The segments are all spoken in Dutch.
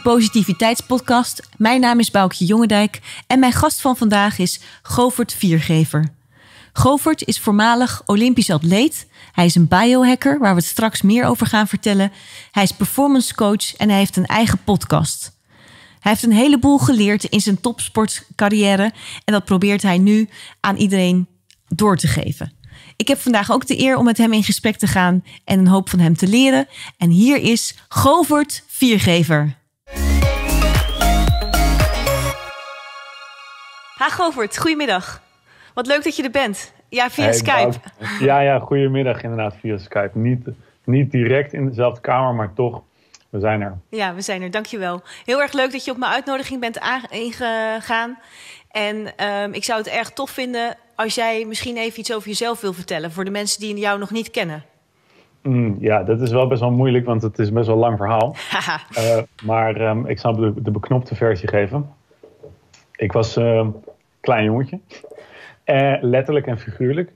Positiviteitspodcast. Mijn naam is Boukje Jongendijk en mijn gast van vandaag is Govert Viergever. Govert is voormalig Olympisch atleet. Hij is een biohacker waar we het straks meer over gaan vertellen. Hij is performance coach en hij heeft een eigen podcast. Hij heeft een heleboel geleerd in zijn topsportcarrière en dat probeert hij nu aan iedereen door te geven. Ik heb vandaag ook de eer om met hem in gesprek te gaan en een hoop van hem te leren. En hier is Govert Viergever. Ha Govert, goedemiddag. Wat leuk dat je er bent. Ja, via Skype. Ja, goedemiddag inderdaad via Skype. Niet direct in dezelfde kamer, maar toch, we zijn er. Ja, we zijn er, dankjewel. Heel erg leuk dat je op mijn uitnodiging bent ingegaan. En ik zou het erg tof vinden als jij misschien even iets over jezelf wil vertellen voor de mensen die jou nog niet kennen. Ja, dat is wel best wel moeilijk, want het is best wel een lang verhaal. Maar ik zal de beknopte versie geven. Ik was een klein jongetje. Letterlijk en figuurlijk.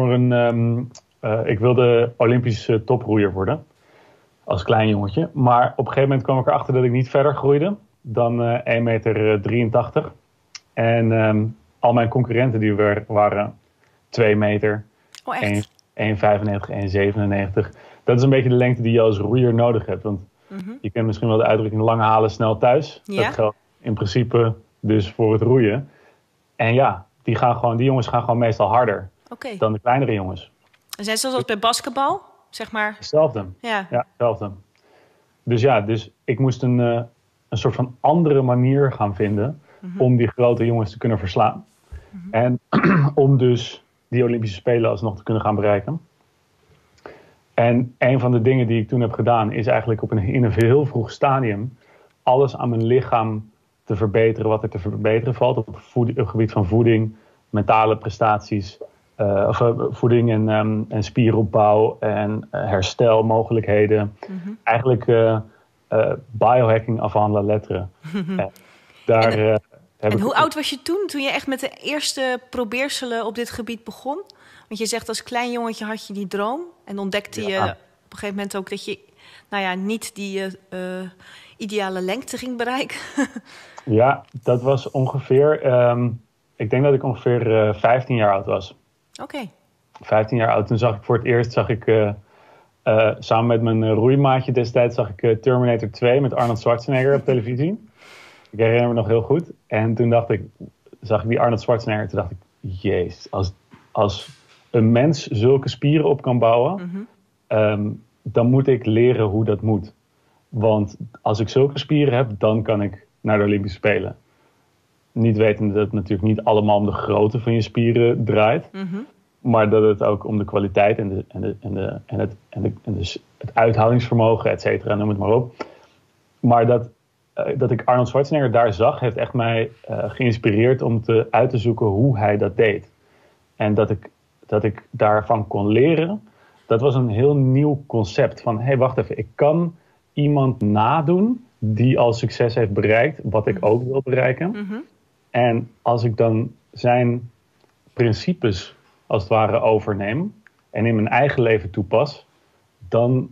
Ik wilde Olympische toproeier worden. Als klein jongetje. Maar op een gegeven moment kwam ik erachter dat ik niet verder groeide dan 1,83 meter. En al mijn concurrenten die waren 2 meter. Oh, echt? 1,95, 1,97. Dat is een beetje de lengte die je als roeier nodig hebt. Want je kent misschien wel de uitdrukking lange halen snel thuis. Ja? Dat geldt in principe dus voor het roeien. En ja, die jongens gaan gewoon meestal harder dan de kleinere jongens. En zijn ze zoals bij basketbal, zeg maar? Hetzelfde. Ja, hetzelfde. Dus ik moest een soort van andere manier gaan vinden om die grote jongens te kunnen verslaan. En om dus die Olympische Spelen alsnog te kunnen gaan bereiken. En een van de dingen die ik toen heb gedaan is eigenlijk in een heel vroeg stadium alles aan mijn lichaam te verbeteren wat er te verbeteren valt. Op het gebied van voeding, mentale prestaties, voeding en spieropbouw en herstelmogelijkheden. Eigenlijk biohacking avant la lettre. En hoe oud was je toen je echt met de eerste probeerselen op dit gebied begon? Want je zegt als klein jongetje had je die droom en ontdekte je op een gegeven moment ook dat je niet die ideale lengte ging bereiken. Ja, dat was ongeveer, ik denk dat ik ongeveer 15 jaar oud was. Oké. 15 jaar oud. Toen zag ik voor het eerst, samen met mijn roeimaatje destijds, Terminator 2 met Arnold Schwarzenegger op televisie. Ik herinner me nog heel goed. En toen zag ik die Arnold Schwarzenegger. Toen dacht ik, jezus, als een mens zulke spieren op kan bouwen, dan moet ik leren hoe dat moet. Want als ik zulke spieren heb, dan kan ik naar de Olympische Spelen. Niet wetende dat het natuurlijk niet allemaal om de grootte van je spieren draait. Maar dat het ook om de kwaliteit en het uithoudingsvermogen, et cetera, noem het maar op. Maar dat ik Arnold Schwarzenegger daar zag, heeft echt mij geïnspireerd om uit te zoeken hoe hij dat deed. En dat ik daarvan kon leren, dat was een heel nieuw concept. Van, hé, wacht even, ik kan iemand nadoen die al succes heeft bereikt, wat ik ook wil bereiken. En als ik dan zijn principes als het ware overneem en in mijn eigen leven toepas, dan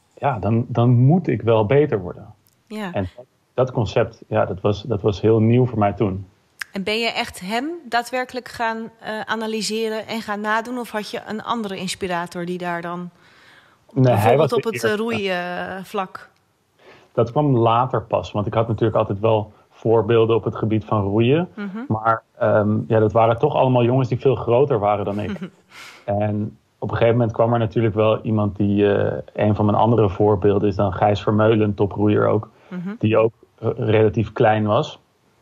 moet ik wel beter worden. Ja. En dat concept, dat was heel nieuw voor mij toen. En ben je echt hem daadwerkelijk gaan analyseren en gaan nadoen? Of had je een andere inspirator die daar dan bijvoorbeeld op het roeivlak? Dat kwam later pas, want ik had natuurlijk altijd wel voorbeelden op het gebied van roeien. Maar dat waren toch allemaal jongens die veel groter waren dan ik. En op een gegeven moment kwam er natuurlijk wel iemand die een van mijn andere voorbeelden is dan Gijs Vermeulen, een toproeier ook. Die ook relatief klein was.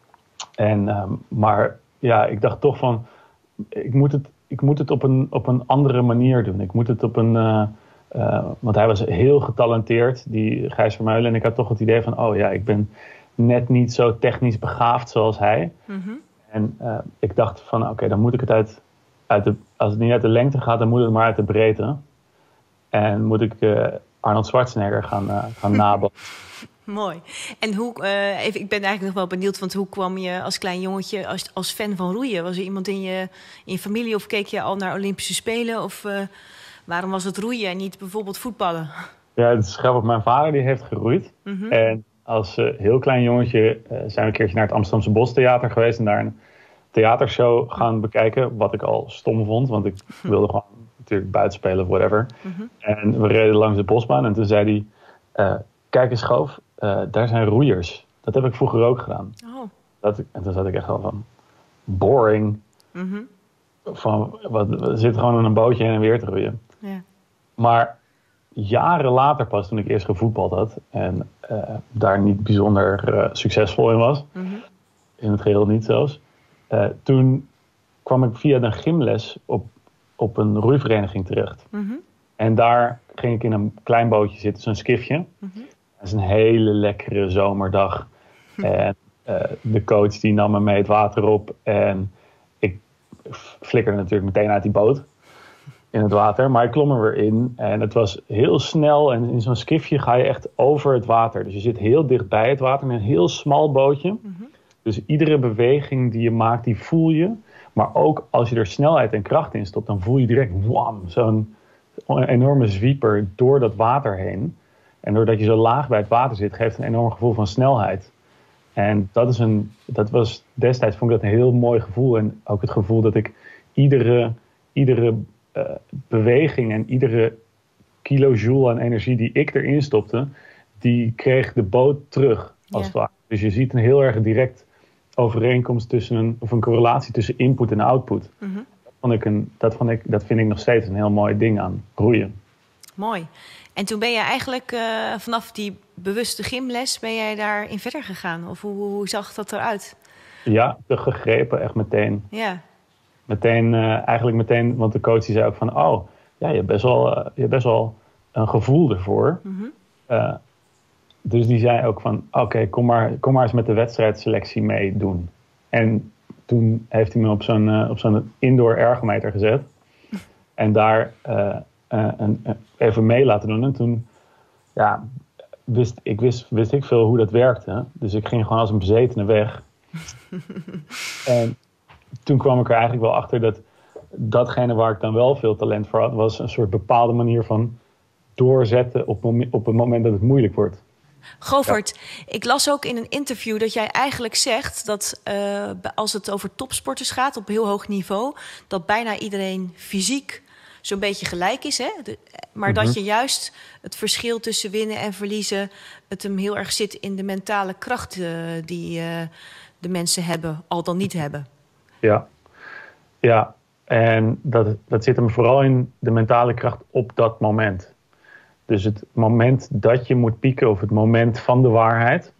Maar ik dacht toch van, ik moet het op een andere manier doen. Ik moet het want hij was heel getalenteerd, die Gijs Vermeulen. En ik had toch het idee van, ik ben net niet zo technisch begaafd zoals hij. En ik dacht van, oké, dan moet ik het als het niet uit de lengte gaat, dan moet het maar uit de breedte. En moet ik Arnold Schwarzenegger gaan nabootsen. Mooi. En ik ben eigenlijk nog wel benieuwd, want hoe kwam je als klein jongetje als fan van roeien? Was er iemand in je familie of keek je al naar Olympische Spelen? Of waarom was het roeien en niet bijvoorbeeld voetballen? Ja, het is grappig. Mijn vader die heeft geroeid. En als heel klein jongetje zijn we een keertje naar het Amsterdamse Bostheater geweest en daar een theatershow gaan bekijken. Wat ik al stom vond, want ik wilde gewoon natuurlijk buiten spelen of whatever. En we reden langs de bosbaan en toen zei hij, kijk eens Schoof, daar zijn roeiers. Dat heb ik vroeger ook gedaan. En toen zat ik echt al van, boring. Van, we zitten gewoon in een bootje heen en weer te roeien. Ja. Maar jaren later pas, toen ik eerst gevoetbald had en daar niet bijzonder succesvol in was, in het geheel niet zelfs, toen kwam ik via de gymles op een roeivereniging terecht. En daar ging ik in een klein bootje zitten, zo'n skifje. Dat is een hele lekkere zomerdag. En de coach die nam me mee het water op en ik flikkerde natuurlijk meteen uit die boot in het water, maar ik klom er weer in en het was heel snel en in zo'n skifje ga je echt over het water. Dus je zit heel dicht bij het water in een heel smal bootje. Dus iedere beweging die je maakt, die voel je. Maar ook als je er snelheid en kracht in stopt, dan voel je direct wam, zo'n enorme zwieper door dat water heen. En doordat je zo laag bij het water zit, geeft het een enorm gevoel van snelheid. En dat was destijds, vond ik dat een heel mooi gevoel. En ook het gevoel dat ik iedere beweging en iedere kilojoule aan energie die ik erin stopte, die kreeg de boot terug, als het ware. Dus je ziet een heel erg direct overeenkomst tussen een correlatie tussen input en output. Dat vind ik nog steeds een heel mooi ding aan roeien. Mooi. En toen ben je eigenlijk vanaf die bewuste gymles, ben jij daarin verder gegaan? Of hoe zag dat eruit? Ja, gegrepen, echt meteen. Ja. Eigenlijk meteen, want de coach die zei ook van, oh, ja, je hebt best wel een gevoel ervoor. Dus die zei ook van, oké, kom maar eens met de wedstrijdselectie meedoen. En toen heeft hij me op zo'n indoor ergometer gezet. En daar even mee laten doen. En toen wist ik veel hoe dat werkte. Dus ik ging gewoon als een bezetene weg. En toen kwam ik er eigenlijk wel achter dat datgene waar ik dan wel veel talent voor had, was een soort bepaalde manier van doorzetten op het moment dat het moeilijk wordt. Govert, ik las ook in een interview dat jij eigenlijk zegt dat als het over topsporters gaat op heel hoog niveau, dat bijna iedereen fysiek zo'n beetje gelijk is. Hè? Maar dat je juist het verschil tussen winnen en verliezen, het hem heel erg zit in de mentale kracht die de mensen hebben, al dan niet hebben. Ja. En dat zit hem vooral in de mentale kracht op dat moment. Dus het moment dat je moet pieken of het moment van de waarheid,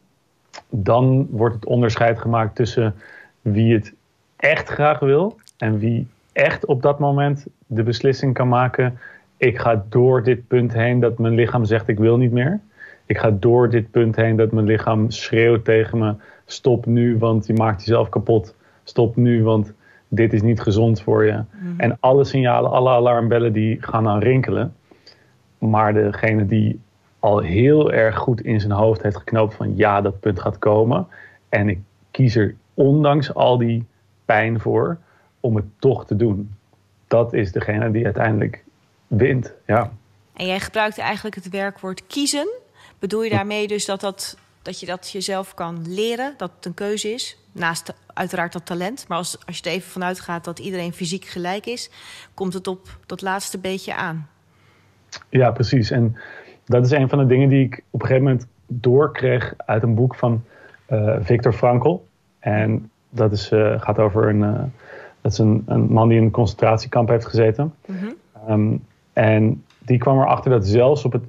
dan wordt het onderscheid gemaakt tussen wie het echt graag wil en wie echt op dat moment de beslissing kan maken, ik ga door dit punt heen dat mijn lichaam zegt ik wil niet meer. Ik ga door dit punt heen dat mijn lichaam schreeuwt tegen me, stop nu, want je maakt jezelf kapot. Stop nu, want dit is niet gezond voor je. En alle signalen, alle alarmbellen die gaan dan rinkelen. Maar degene die al heel erg goed in zijn hoofd heeft geknoopt van ja, dat punt gaat komen. En ik kies er ondanks al die pijn voor om het toch te doen. Dat is degene die uiteindelijk wint, ja. En jij gebruikt eigenlijk het werkwoord kiezen. Bedoel je daarmee dus dat je dat jezelf kan leren, dat het een keuze is? Naast uiteraard dat talent. Maar als je er even vanuit gaat dat iedereen fysiek gelijk is, komt het op dat laatste beetje aan. Ja, precies. En dat is een van de dingen die ik op een gegeven moment doorkreeg uit een boek van Viktor Frankl. En dat gaat over een man die in een concentratiekamp heeft gezeten. En die kwam erachter dat zelfs op het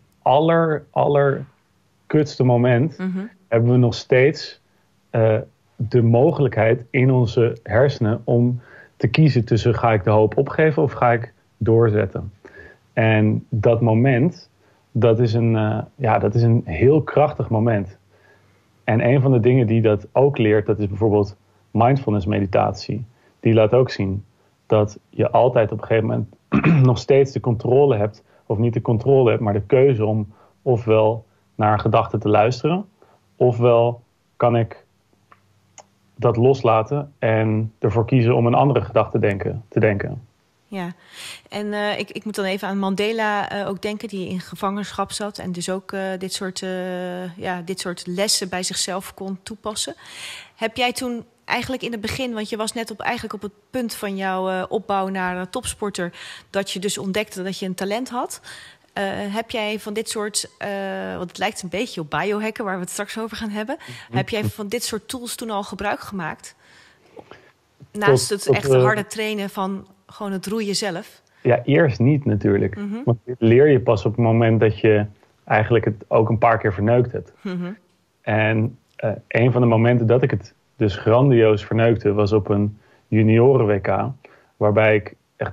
allerkutste moment hebben we nog steeds de mogelijkheid in onze hersenen om te kiezen tussen ga ik de hoop opgeven of ga ik doorzetten. En dat moment, dat is een heel krachtig moment. En een van de dingen die dat ook leert, dat is bijvoorbeeld mindfulness meditatie. Die laat ook zien dat je altijd op een gegeven moment nog steeds de controle hebt, of niet de controle hebt, maar de keuze om ofwel naar gedachten te luisteren, ofwel kan ik dat loslaten en ervoor kiezen om een andere gedachte te denken. Ja, en ik moet dan even aan Mandela ook denken, die in gevangenschap zat en dus ook dit soort lessen bij zichzelf kon toepassen. Heb jij toen eigenlijk in het begin, want je was net eigenlijk op het punt van jouw opbouw naar topsporter, dat je dus ontdekte dat je een talent had. Heb jij van dit soort, want het lijkt een beetje op biohacken, waar we het straks over gaan hebben. Heb jij van dit soort tools toen al gebruik gemaakt? Naast het echt harde trainen van gewoon het roeien zelf? Ja, eerst niet natuurlijk. Want dit leer je pas op het moment dat je eigenlijk het ook een paar keer verneukt hebt. En een van de momenten dat ik het dus grandioos verneukte was op een junioren-WK. Waarbij ik echt,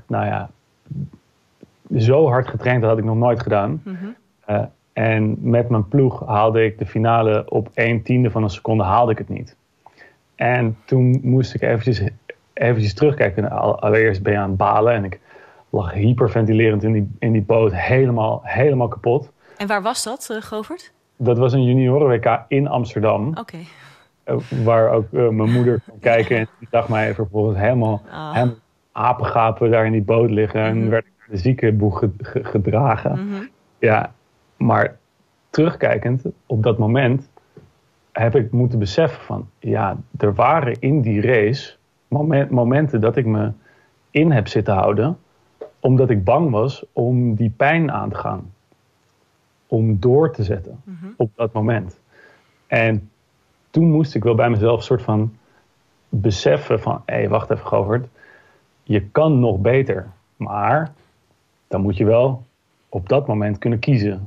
zo hard getraind had ik nog nooit gedaan. En met mijn ploeg haalde ik de finale op 1/10 van een seconde haalde ik het niet. En toen moest ik eventjes terugkijken. Allereerst ben je aan het balen en ik lag hyperventilerend in die boot helemaal kapot. En waar was dat, Govert? Dat was een junioren-WK in Amsterdam. Oké. Waar ook mijn moeder kon kijken. En die zag mij vervolgens helemaal apengapen daar in die boot liggen. En werd ik naar de ziekenboeg gedragen. Ja, maar terugkijkend op dat moment heb ik moeten beseffen van, er waren in die race momenten dat ik me in heb zitten houden, omdat ik bang was om die pijn aan te gaan. Om door te zetten op dat moment. En toen moest ik wel bij mezelf een soort van beseffen van, wacht even Govert, je kan nog beter, maar dan moet je wel op dat moment kunnen kiezen.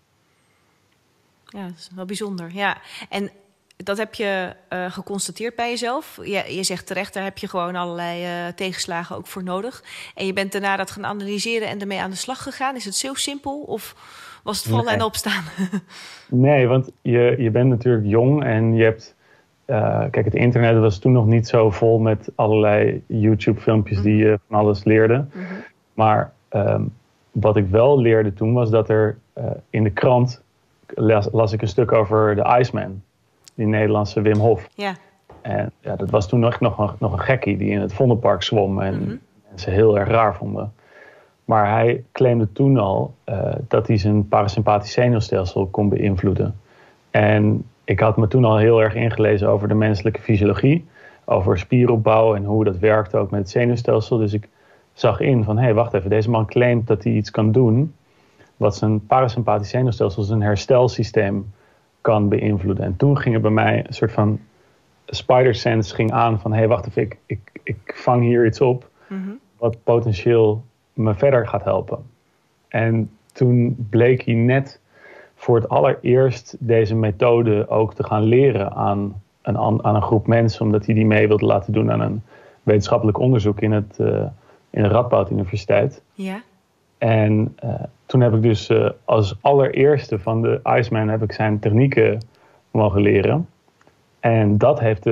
Ja, dat is wel bijzonder. Ja, en dat heb je geconstateerd bij jezelf. Je zegt terecht, daar heb je gewoon allerlei tegenslagen ook voor nodig. En je bent daarna dat gaan analyseren en ermee aan de slag gegaan. Is het zo simpel of was het vallen en opstaan? Nee, want je bent natuurlijk jong en je hebt... kijk, het internet was toen nog niet zo vol met allerlei YouTube-filmpjes die je van alles leerde. Maar wat ik wel leerde toen was dat er in de krant las ik een stuk over de Iceman. Die Nederlandse Wim Hof. Ja. En dat was toen nog een gekkie die in het Vondelpark zwom. En mensen heel erg raar vonden. Maar hij claimde toen al dat hij zijn parasympathisch zenuwstelsel kon beïnvloeden. En ik had me toen al heel erg ingelezen over de menselijke fysiologie. Over spieropbouw en hoe dat werkte ook met het zenuwstelsel. Dus ik zag in van, wacht even, deze man claimt dat hij iets kan doen wat zijn parasympathisch zenuwstelsel, zijn herstelsysteem, kan beïnvloeden. En toen ging er bij mij een soort van spider sense ging aan van, wacht even, ik vang hier iets op wat potentieel me verder gaat helpen. En toen bleek hij net voor het allereerst deze methode ook te gaan leren aan een groep mensen, omdat hij die mee wilde laten doen aan een wetenschappelijk onderzoek in de Radboud Universiteit. Ja. En toen heb ik dus als allereerste van de Iceman heb ik zijn technieken mogen leren. En dat heeft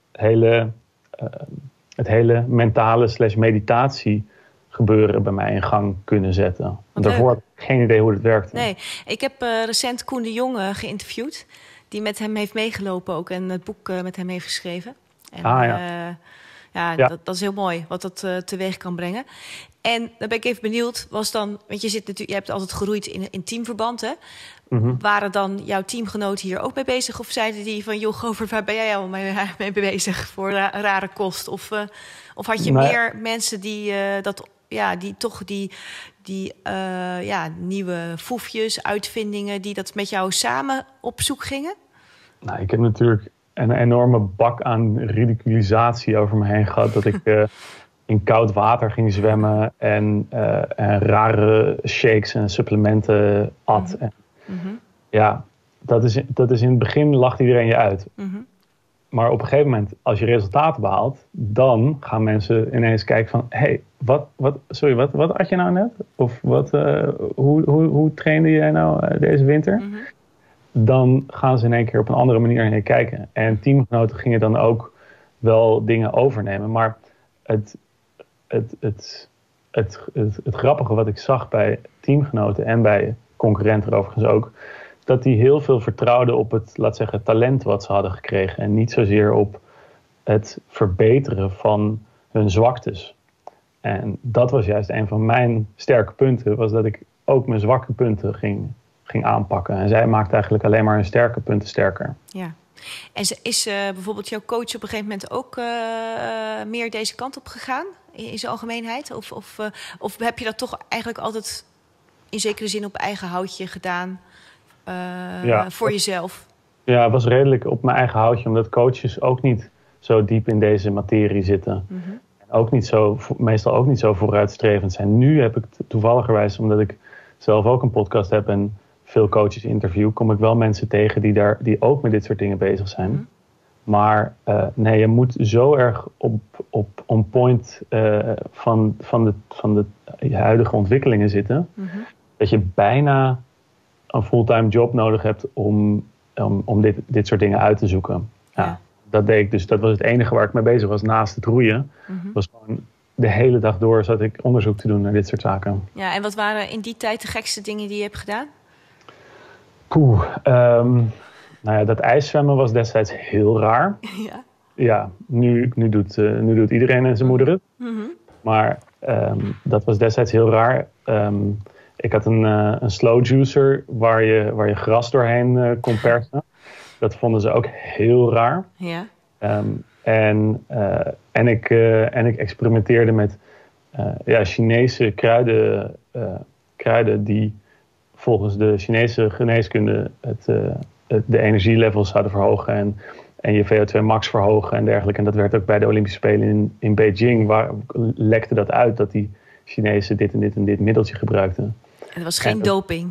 het hele mentale / meditatie gebeuren bij mij in gang kunnen zetten. Daarvoor had ik geen idee hoe het werkte. Nee, ik heb recent Koen de Jong geïnterviewd, die met hem heeft meegelopen ook en het boek met hem heeft geschreven. En, dat is heel mooi wat dat teweeg kan brengen. En dan ben ik even benieuwd, want je hebt altijd geroeid in teamverband, hè? Waren dan jouw teamgenoten hier ook mee bezig? Of zeiden die van, joh Govert, waar ben jij al mee bezig voor rare kost? Of had je meer mensen die nieuwe foefjes, uitvindingen, die dat met jou samen op zoek gingen? Nou, ik heb natuurlijk een enorme bak aan ridiculisatie over me heen gehad. Dat ik in koud water ging zwemmen en rare shakes en supplementen at. Ja, dat is in het begin lacht iedereen je uit. Maar op een gegeven moment, als je resultaten behaalt, dan gaan mensen ineens kijken van, wat at je nou net? Of hoe trainde jij nou deze winter? Dan gaan ze in één keer op een andere manier naar je kijken. En teamgenoten gingen dan ook wel dingen overnemen. Maar het grappige wat ik zag bij teamgenoten en bij concurrenten overigens ook, dat die heel veel vertrouwden op het, laat zeggen, talent wat ze hadden gekregen. En niet zozeer op het verbeteren van hun zwaktes. En dat was juist een van mijn sterke punten, was dat ik ook mijn zwakke punten ging aanpakken. En zij maakte eigenlijk alleen maar hun sterke punten sterker. Ja. En is bijvoorbeeld jouw coach op een gegeven moment ook meer deze kant op gegaan? In zijn algemeenheid? Of heb je dat toch eigenlijk altijd in zekere zin op eigen houtje gedaan voor jezelf? Ja, het was redelijk op mijn eigen houtje, omdat coaches ook niet zo diep in deze materie zitten. Mm-hmm. Meestal ook niet zo vooruitstrevend zijn. Nu heb ik toevalligerwijs, omdat ik zelf ook een podcast heb en veel coaches interview, kom ik wel mensen tegen die ook met dit soort dingen bezig zijn. Mm-hmm. Maar nee, je moet zo erg on point van de huidige ontwikkelingen zitten, mm-hmm. dat je bijna een fulltime job nodig hebt om dit soort dingen uit te zoeken. Ja. Dat deed ik dus. Dat was het enige waar ik mee bezig was naast het roeien. Mm-hmm. Was gewoon de hele dag door zat ik onderzoek te doen naar dit soort zaken. Ja, en wat waren in die tijd de gekste dingen die je hebt gedaan? Nou ja, dat ijszwemmen was destijds heel raar. Ja. Ja, nu doet iedereen en zijn moeder het. Mm-hmm. Maar dat was destijds heel raar. Ik had een slow juicer waar je gras doorheen kon persen. Dat vonden ze ook heel raar. Ja. En ik experimenteerde met Chinese kruiden die volgens de Chinese geneeskunde de energielevels zouden verhogen en je VO2 max verhogen en dergelijke. En dat werd ook bij de Olympische Spelen in Beijing, waar lekte dat uit dat die Chinezen dit en dit middeltje gebruikten. En dat was geen doping.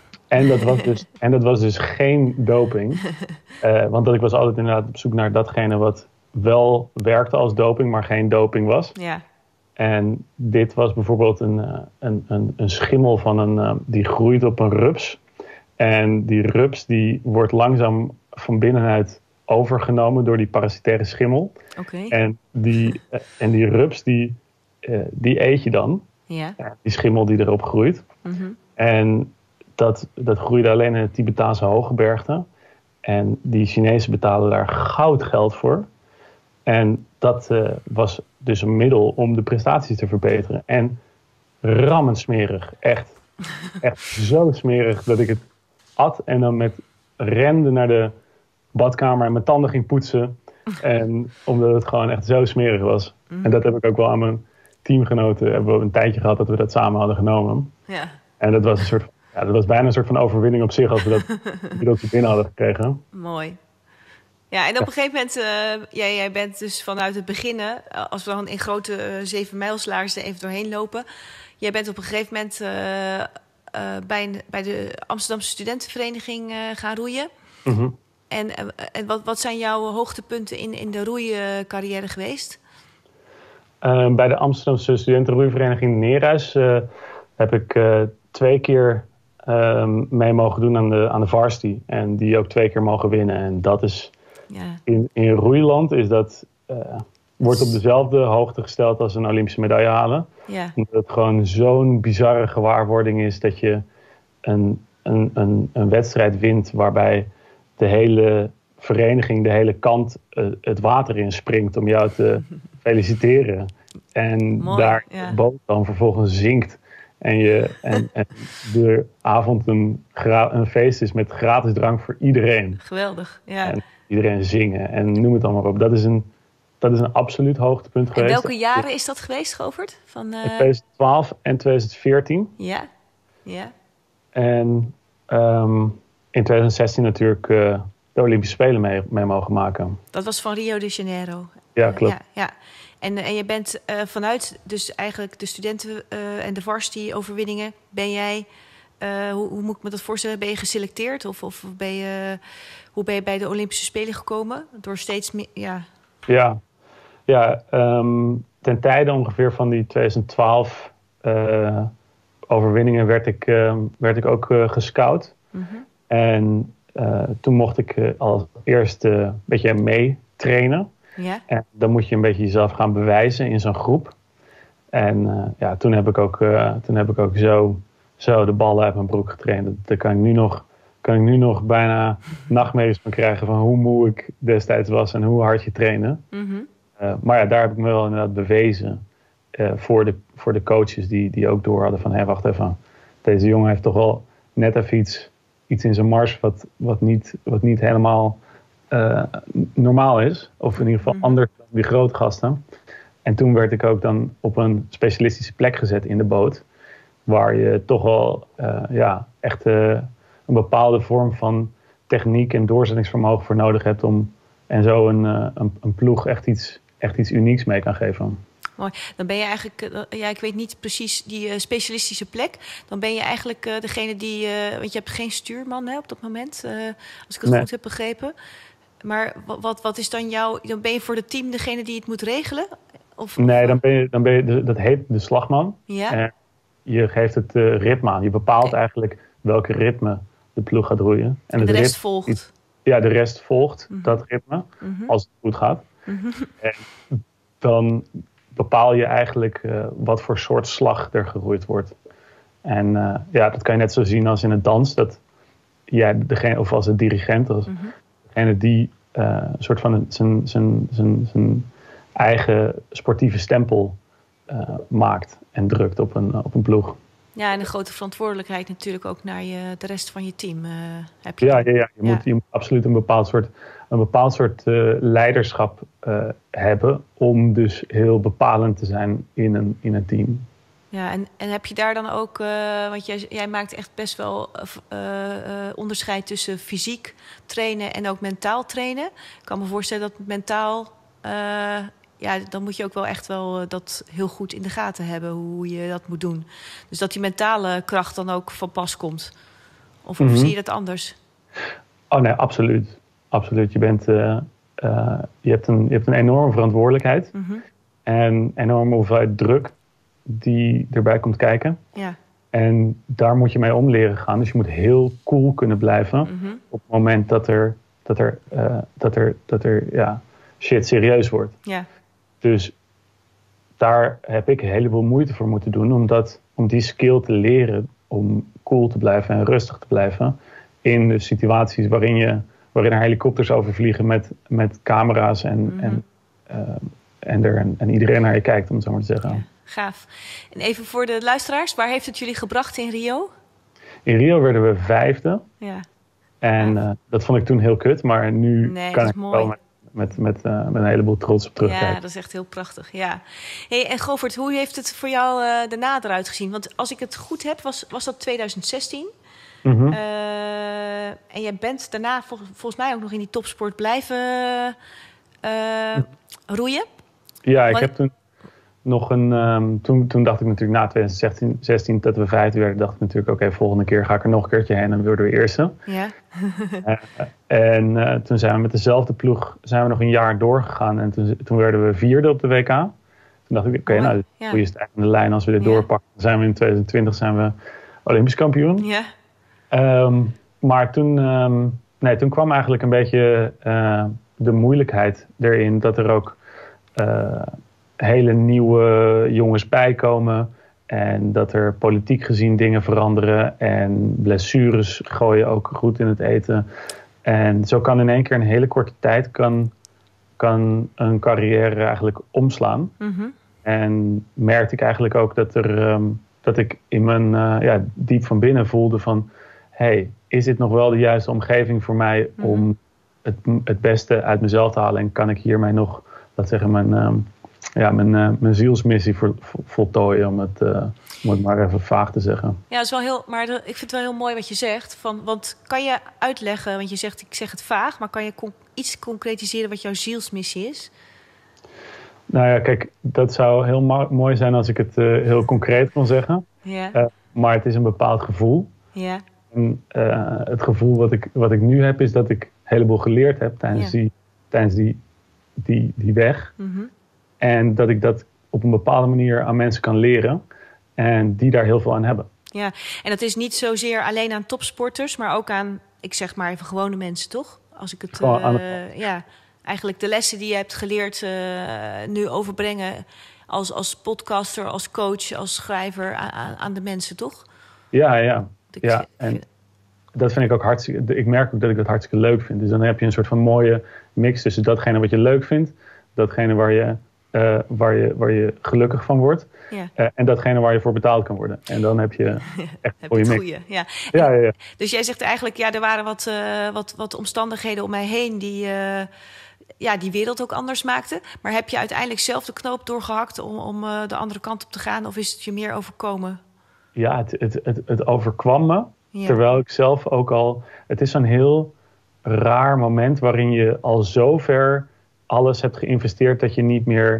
En dat was dus geen doping. Want ik was altijd inderdaad op zoek naar datgene wat wel werkte als doping, maar geen doping was. Ja. En dit was bijvoorbeeld een schimmel die groeit op een rups. En die rups die wordt langzaam van binnenuit overgenomen door die parasitaire schimmel. Okay. En die rups die eet je dan. Ja. Die schimmel die erop groeit. Mm-hmm. En dat groeide alleen in de Tibetaanse hooggebergte. En die Chinezen betalen daar goudgeld voor. En dat was dus een middel om de prestaties te verbeteren. En rammend smerig. Echt zo smerig dat ik het at en dan rende naar de badkamer en mijn tanden ging poetsen. En omdat het gewoon echt zo smerig was. Mm. En dat heb ik ook wel aan mijn teamgenoten. Hebben we een tijdje gehad dat we dat samen hadden genomen. Ja. En dat was dat was bijna een soort van overwinning op zich als we dat binnen hadden gekregen. Mooi. Ja, en op een gegeven moment, jij bent dus vanuit het beginnen, als we dan in grote 7 mijlslaars er even doorheen lopen. Jij bent op een gegeven moment bij de Amsterdamse Studentenvereniging gaan roeien. Mm-hmm. En wat zijn jouw hoogtepunten in de roeicarrière geweest? Bij de Amsterdamse Studentenroeivereniging Neerhuis heb ik 2 keer mee mogen doen aan de varsity. En die ook 2 keer mogen winnen. En dat is in roeiland wordt op dezelfde hoogte gesteld als een Olympische medaille halen. Ja. Omdat het gewoon zo'n bizarre gewaarwording is dat je een wedstrijd wint waarbij de hele vereniging, de hele kant het water in springt om jou te feliciteren. En mooi, daar de boot dan vervolgens zinkt. En de avond een feest is met gratis drank voor iedereen. Geweldig, ja. En iedereen zingen en noem het allemaal op. Dat is een absoluut hoogtepunt geweest. En welke jaren is dat geweest, Govert? Van 2012 en 2014. Ja, ja. En in 2016 natuurlijk de Olympische Spelen mee mogen maken. Dat was van Rio de Janeiro. Ja, klopt. Ja. En je bent vanuit dus eigenlijk de studenten en de varsity overwinningen, ben jij, hoe moet ik me dat voorstellen, ben je geselecteerd? Of hoe ben je bij de Olympische Spelen gekomen? Door steeds meer, Ja, ten tijde ongeveer van die 2012 overwinningen werd ik ook gescout. Mm-hmm. En toen mocht ik als eerste een beetje mee trainen. Ja. En dan moet je een beetje jezelf gaan bewijzen in zo'n groep. En toen heb ik ook zo de ballen uit mijn broek getraind. Daar kan ik nu nog bijna nachtmerries van krijgen van hoe moe ik destijds was en hoe hard je trainde. Mm-hmm. Maar ja, daar heb ik me wel inderdaad bewezen. voor de coaches die ook door hadden van, wacht even, deze jongen heeft toch wel net even iets in zijn mars wat niet helemaal normaal is. Of in ieder geval anders dan die grote gasten. En toen werd ik ook dan op een specialistische plek gezet in de boot. Waar je toch wel echt een bepaalde vorm van techniek en doorzettingsvermogen voor nodig hebt om en zo een ploeg echt iets unieks mee kan geven. Mooi. Dan ben je eigenlijk, ik weet niet precies die specialistische plek. Dan ben je eigenlijk degene die, want je hebt geen stuurman op dat moment, als ik het goed heb begrepen. Maar wat is dan dan ben je voor het team degene die het moet regelen? Nee, dan ben je dat heet de slagman. Ja. Je geeft het ritme aan. Je bepaalt eigenlijk welke ritme de ploeg gaat roeien. En de rest volgt. Ja, de rest volgt dat ritme, als het goed gaat. En dan bepaal je eigenlijk wat voor soort slag er geroeid wordt. En dat kan je net zo zien als in het dans. Dat jij of als een dirigent, als degene die soort van zijn eigen sportieve stempel maakt en drukt op een ploeg. Ja, en een grote verantwoordelijkheid natuurlijk ook naar de rest van je team heb je. Je moet absoluut een bepaald soort leiderschap hebben om dus heel bepalend te zijn in een team. Ja, en heb je daar dan ook, want jij maakt echt best wel onderscheid tussen fysiek trainen en ook mentaal trainen. Ik kan me voorstellen dat mentaal, dan moet je ook wel echt wel dat heel goed in de gaten hebben hoe je dat moet doen. Dus dat die mentale kracht dan ook van pas komt. Of zie je dat anders? Oh nee, absoluut. Absoluut. Je hebt een enorme verantwoordelijkheid en een enorme hoeveelheid druk die erbij komt kijken. Ja. En daar moet je mee om leren gaan. Dus je moet heel cool kunnen blijven op het moment dat er shit serieus wordt. Ja. Dus daar heb ik een heleboel moeite voor moeten doen om die skill te leren om cool te blijven en rustig te blijven in de situaties waarin er helikopters overvliegen met camera's en iedereen naar je kijkt, om het zo maar te zeggen. Ja. Gaaf. En even voor de luisteraars, waar heeft het jullie gebracht in Rio? In Rio werden we 5e. Ja. En dat vond ik toen heel kut, maar nu kan ik wel met een heleboel trots op terugkijken. Ja, dat is echt heel prachtig. Ja. Hey, en Govert, hoe heeft het voor jou daarna eruit gezien? Want als ik het goed heb, was dat 2016. En jij bent daarna volgens mij ook nog in die topsport blijven roeien. Ja, ik heb toen nog toen dacht ik natuurlijk na 2016 dat we 5e werden, dacht ik natuurlijk oké, volgende keer ga ik er nog een keertje heen en worden we eerste. Ja. Toen zijn we met dezelfde ploeg nog een jaar doorgegaan en toen werden we 4e op de WK. Toen dacht ik oké, hoe is het eigenlijk in de lijn als we dit doorpakken? Dan zijn we in 2020 Olympisch kampioen. Ja. Maar toen kwam eigenlijk een beetje de moeilijkheid erin dat er ook hele nieuwe jongens bijkomen en dat er politiek gezien dingen veranderen en blessures gooien ook goed in het eten. En zo kan in één keer een hele korte tijd kan een carrière eigenlijk omslaan. En merkte ik eigenlijk ook dat ik in mijn diep van binnen voelde van, hey, is dit nog wel de juiste omgeving voor mij om het beste uit mezelf te halen en kan ik hiermee nog, laat zeggen, mijn zielsmissie voltooien, om het maar even vaag te zeggen. Ja, dat is wel maar ik vind het wel heel mooi wat je zegt. Want kan je uitleggen, want je zegt, ik zeg het vaag, maar kan je iets concretiseren wat jouw zielsmissie is? Nou ja, kijk, dat zou heel mooi zijn als ik het heel concreet kon zeggen. Ja. Maar het is een bepaald gevoel. Ja. En het gevoel wat ik nu heb, is dat ik een heleboel geleerd heb tijdens die weg. En dat ik dat op een bepaalde manier aan mensen kan leren. En die daar heel veel aan hebben. Ja, en dat is niet zozeer alleen aan topsporters, maar ook aan, ik zeg maar even gewone mensen, toch? Als ik het, eigenlijk de lessen die je hebt geleerd nu overbrengen als podcaster, als coach, als schrijver aan de mensen, toch? Ja. En dat vind ik ook hartstikke. Ik merk ook dat ik dat hartstikke leuk vind. Dus dan heb je een soort van mooie mix tussen datgene wat je leuk vindt, datgene waar je waar je gelukkig van wordt. Ja. En datgene waar je voor betaald kan worden. En dan heb je echt een goede mix. Ja. Ja. Dus jij zegt eigenlijk, er waren wat omstandigheden om mij heen die wereld ook anders maakten. Maar heb je uiteindelijk zelf de knoop doorgehakt om de andere kant op te gaan? Of is het je meer overkomen? Ja, het overkwam me. Ja. Terwijl ik zelf ook al... Het is zo'n heel raar moment waarin je al zover alles hebt geïnvesteerd dat je niet meer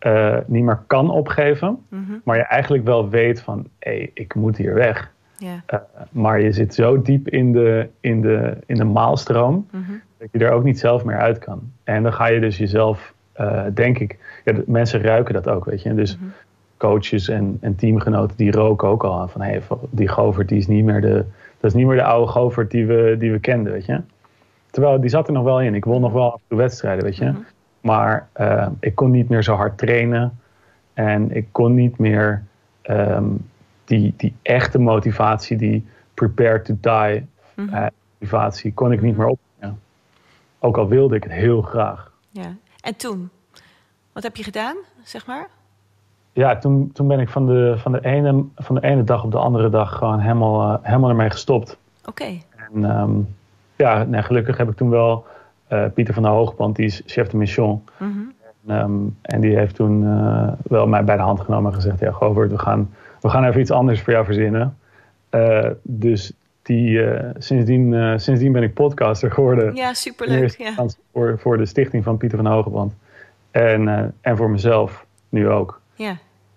kan opgeven. Mm-hmm. Maar je eigenlijk wel weet van, ik moet hier weg. Yeah. Maar je zit zo diep in de maalstroom, mm-hmm, dat je er ook niet zelf meer uit kan. En dan ga je dus jezelf, denk ik... Ja, mensen ruiken dat ook, weet je. Dus mm-hmm, coaches en teamgenoten die roken ook al aan van... die Govert, dat is niet meer de oude Govert die we kenden, weet je. Terwijl die zat er nog wel in. Ik won nog wel af en toe wedstrijden, weet je. Mm-hmm. Maar ik kon niet meer zo hard trainen. En ik kon niet meer die echte motivatie, die prepare to die motivatie, kon ik niet meer op. Ja. Ook al wilde ik het heel graag. Ja. En toen? Wat heb je gedaan, zeg maar? Ja, toen ben ik van de ene dag op de andere dag gewoon helemaal ermee gestopt. Oké. En gelukkig heb ik toen wel Pieter van der Hoogband, die is chef de mission. Mm-hmm. En die heeft toen wel mij bij de hand genomen en gezegd... Ja, Govert, we gaan even iets anders voor jou verzinnen. Dus sindsdien ben ik podcaster geworden. Ja, superleuk. Ja. Voor de stichting van Pieter van der Hoogband. En voor mezelf nu ook. Ja.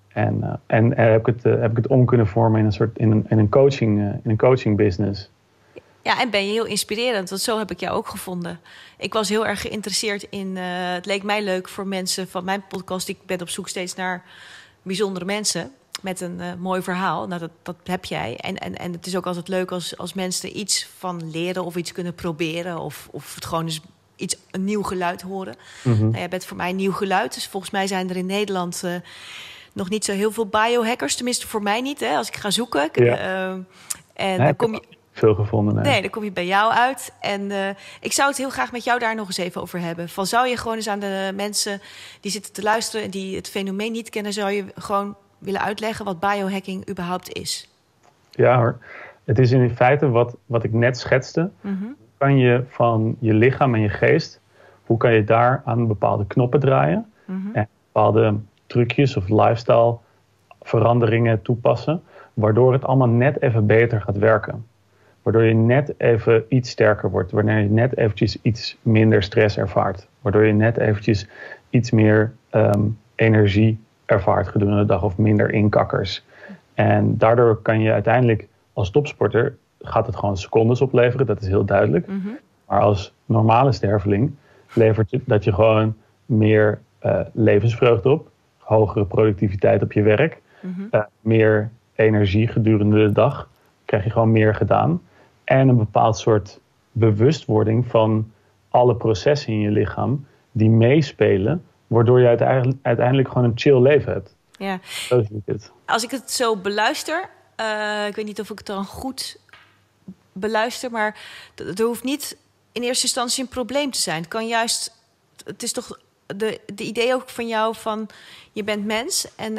En heb ik het om kunnen vormen in een coaching business. Ja, en ben je heel inspirerend, want zo heb ik jou ook gevonden. Ik was heel erg geïnteresseerd in... het leek mij leuk voor mensen van mijn podcast. Ik ben op zoek steeds naar bijzondere mensen met een mooi verhaal. Nou, dat heb jij. En het is ook altijd leuk als mensen er iets van leren of iets kunnen proberen. Of het gewoon eens een nieuw geluid horen. Mm-hmm. Nou, jij bent voor mij een nieuw geluid. Dus volgens mij zijn er in Nederland nog niet zo heel veel biohackers. Tenminste voor mij niet, hè, als ik ga zoeken. Ja. Dan kom je... Veel gevonden. Nee, dan kom je bij jou uit. En ik zou het heel graag met jou daar nog eens even over hebben. Zou je gewoon eens aan de mensen die zitten te luisteren... en die het fenomeen niet kennen... zou je gewoon willen uitleggen wat biohacking überhaupt is? Ja hoor. Het is in feite wat ik net schetste. Mm-hmm. Kan je van je lichaam en je geest... hoe kan je daar aan bepaalde knoppen draaien... Mm-hmm, en bepaalde trucjes of lifestyle veranderingen toepassen... waardoor het allemaal net even beter gaat werken... Waardoor je net even iets sterker wordt. Wanneer je net eventjes iets minder stress ervaart. Waardoor je net eventjes iets meer energie ervaart gedurende de dag. Of minder inkakkers. En daardoor kan je uiteindelijk als topsporter... gaat het gewoon secondes opleveren. Dat is heel duidelijk. Mm-hmm. Maar als normale sterveling levert dat je gewoon meer levensvreugde op. Hogere productiviteit op je werk. Mm-hmm. Meer energie gedurende de dag. Krijg je gewoon meer gedaan. En een bepaald soort bewustwording van alle processen in je lichaam die meespelen, waardoor je uiteindelijk gewoon een chill leven hebt. Ja. Zo zie ik het. Als ik het zo beluister, ik weet niet of ik het dan goed beluister, maar er hoeft niet in eerste instantie een probleem te zijn. Het kan juist, het is toch de idee ook van jou van je bent mens en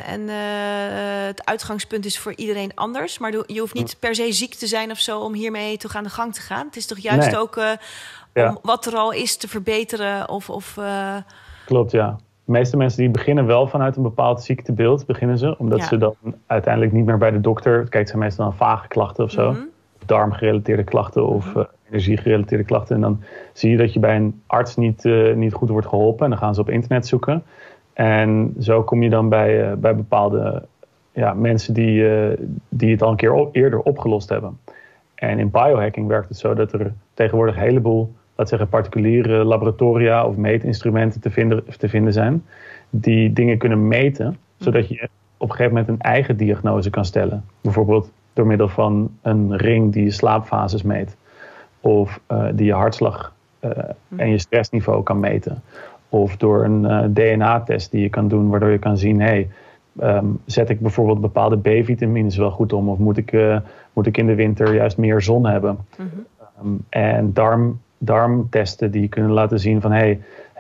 het uitgangspunt is voor iedereen anders. Maar je hoeft niet per se ziek te zijn of zo om hiermee toch aan de gang te gaan. Het is toch juist ook om wat er al is te verbeteren of Klopt, ja. De meeste mensen die beginnen wel vanuit een bepaald ziektebeeld, omdat ze dan uiteindelijk niet meer bij de dokter... Kijk, het zijn meestal dan vage klachten of zo. Mm-hmm. Of darmgerelateerde klachten of energiegerelateerde klachten. En dan zie je dat je bij een arts niet goed wordt geholpen. En dan gaan ze op internet zoeken. En zo kom je dan bij bepaalde mensen die het al een keer eerder opgelost hebben. En in biohacking werkt het zo dat er tegenwoordig een heleboel, particuliere laboratoria of meetinstrumenten te vinden zijn. Die dingen kunnen meten, zodat je op een gegeven moment een eigen diagnose kan stellen. Bijvoorbeeld door middel van een ring die je slaapfases meet. Of die je hartslag en je stressniveau kan meten. Of door een DNA-test die je kan doen, waardoor je kan zien, zet ik bijvoorbeeld bepaalde B-vitamines wel goed om? Of moet ik in de winter juist meer zon hebben? Mm-hmm. En darmtesten die kunnen laten zien van,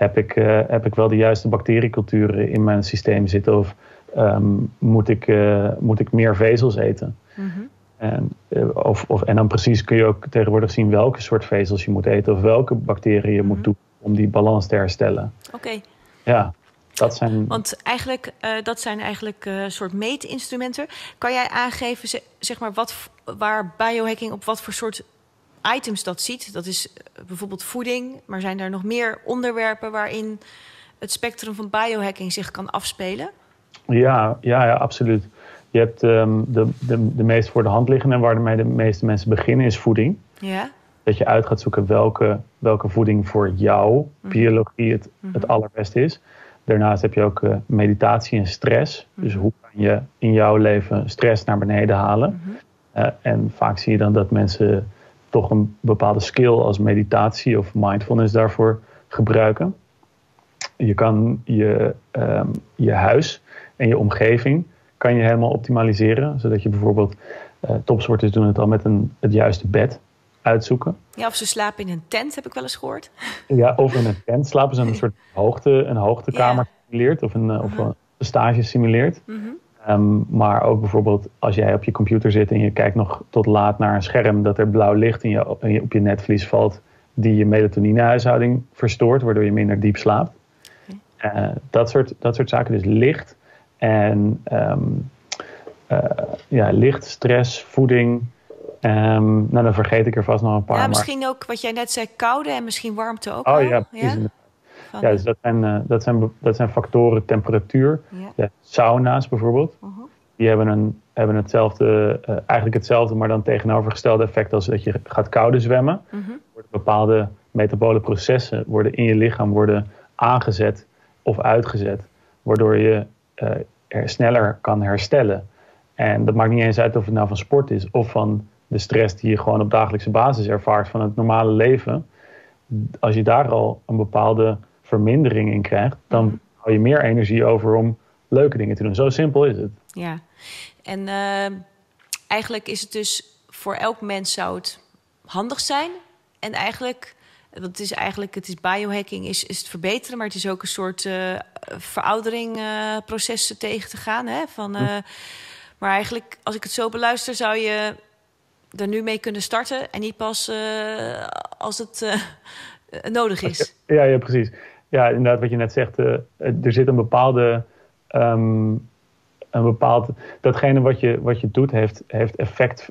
heb ik wel de juiste bacterieculturen in mijn systeem zitten? Of moet ik meer vezels eten? Mm-hmm. En dan precies kun je ook tegenwoordig zien welke soort vezels je moet eten. Of welke bacteriën je moet doen om die balans te herstellen. Oké. Ja, dat zijn... Want eigenlijk, dat zijn eigenlijk soort meetinstrumenten. Kan jij aangeven, zeg maar, waar biohacking op wat voor soort items dat ziet? Dat is bijvoorbeeld voeding, maar zijn er nog meer onderwerpen waarin het spectrum van biohacking zich kan afspelen? Ja, absoluut. Je hebt de meest voor de hand liggende en waarmee de meeste mensen beginnen is voeding. Ja. Dat je uit gaat zoeken welke voeding voor jouw biologie het allerbeste is. Daarnaast heb je ook meditatie en stress. Dus hoe kan je in jouw leven stress naar beneden halen? En vaak zie je dan dat mensen toch een bepaalde skill als meditatie of mindfulness daarvoor gebruiken. Je kan je huis en je omgeving kan je helemaal optimaliseren. Zodat je bijvoorbeeld, topsporters doen het al met het juiste bed uitzoeken. Ja, of ze slapen in een tent, heb ik wel eens gehoord. Ja, of in een tent slapen ze een soort hoogtekamer simuleert of een stage simuleert. Maar ook bijvoorbeeld als jij op je computer zit en je kijkt nog tot laat naar een scherm dat er blauw licht op je netvlies valt die je melatoninehuishouding verstoort, waardoor je minder diep slaapt. Dat soort zaken, dus licht en licht, stress, voeding. Dan vergeet ik er vast nog een paar. Ja, misschien ook wat jij net zei, koude en misschien warmte ook. Oh ja, precies. Ja, dus dat zijn factoren, temperatuur. Ja, sauna's bijvoorbeeld. Die hebben hetzelfde, eigenlijk hetzelfde, maar dan tegenovergestelde effect als dat je gaat koude zwemmen. Worden bepaalde metabole processen in je lichaam aangezet of uitgezet, waardoor je sneller kan herstellen. En dat maakt niet eens uit of het nou van sport is of van de stress die je gewoon op dagelijkse basis ervaart van het normale leven. Als je daar al een bepaalde vermindering in krijgt, dan hou je meer energie over om leuke dingen te doen. Zo simpel is het. Ja, en eigenlijk is het dus voor elk mens zou het handig zijn. En eigenlijk, het is biohacking, is het verbeteren, maar het is ook een soort veroudering processen tegen te gaan. Hè? Maar eigenlijk, als ik het zo beluister, zou je er nu mee kunnen starten en niet pas als het nodig is. Ja, precies. Ja, inderdaad, wat je net zegt, er zit een bepaalde... datgene wat je doet, heeft effect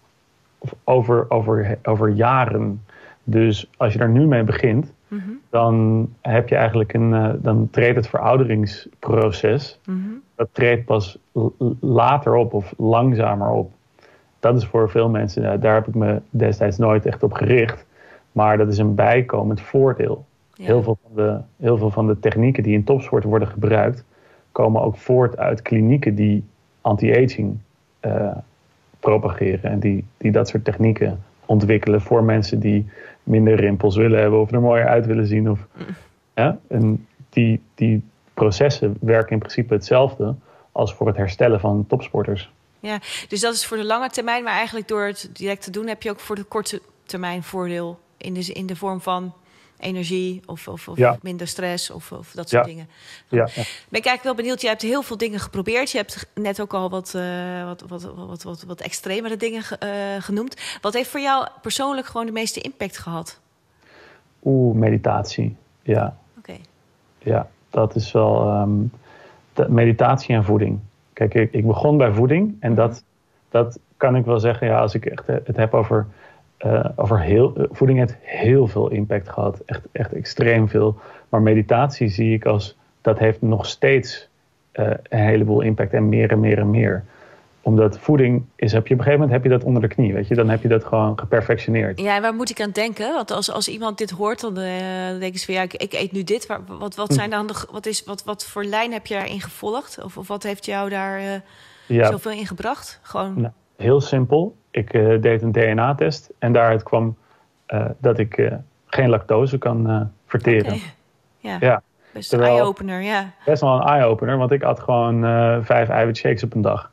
over jaren. Dus als je daar nu mee begint, dan heb je eigenlijk dan treedt het verouderingsproces. Dat treedt pas later op of langzamer op. Dat is voor veel mensen, daar heb ik me destijds nooit echt op gericht. Maar dat is een bijkomend voordeel. Ja. Heel veel van de technieken die in topsport worden gebruikt, komen ook voort uit klinieken die anti-aging propageren. En die dat soort technieken ontwikkelen voor mensen die minder rimpels willen hebben of er mooier uit willen zien. En die processen werken in principe hetzelfde als voor het herstellen van topsporters. Ja, dus dat is voor de lange termijn, maar eigenlijk door het direct te doen heb je ook voor de korte termijn voordeel in de vorm van energie of minder stress of dat soort dingen. Ben ik eigenlijk wel benieuwd. Je hebt heel veel dingen geprobeerd. Je hebt net ook al wat extremere dingen genoemd. Wat heeft voor jou persoonlijk gewoon de meeste impact gehad? Meditatie. Ja. Oké. Ja, dat is wel meditatie en voeding. Kijk, ik begon bij voeding en dat kan ik wel zeggen. Ja, als ik echt het heb over voeding heeft heel veel impact gehad. Echt extreem veel. Maar meditatie zie ik dat heeft nog steeds een heleboel impact en meer en meer en meer. Omdat voeding is, op een gegeven moment heb je dat onder de knie, weet je. Dan heb je dat gewoon geperfectioneerd. Ja, en waar moet ik aan denken? Want als iemand dit hoort, dan denken ze van ja, ik eet nu dit. Maar wat zijn dan wat voor lijn heb je daarin gevolgd? Of wat heeft jou daar zoveel in gebracht? Gewoon... Nou, heel simpel. Ik deed een DNA-test en daaruit kwam dat ik geen lactose kan verteren. Okay. Ja. Best een eye-opener, ja. Best wel een eye-opener, want ik at gewoon 5 eiwitshakes op een dag.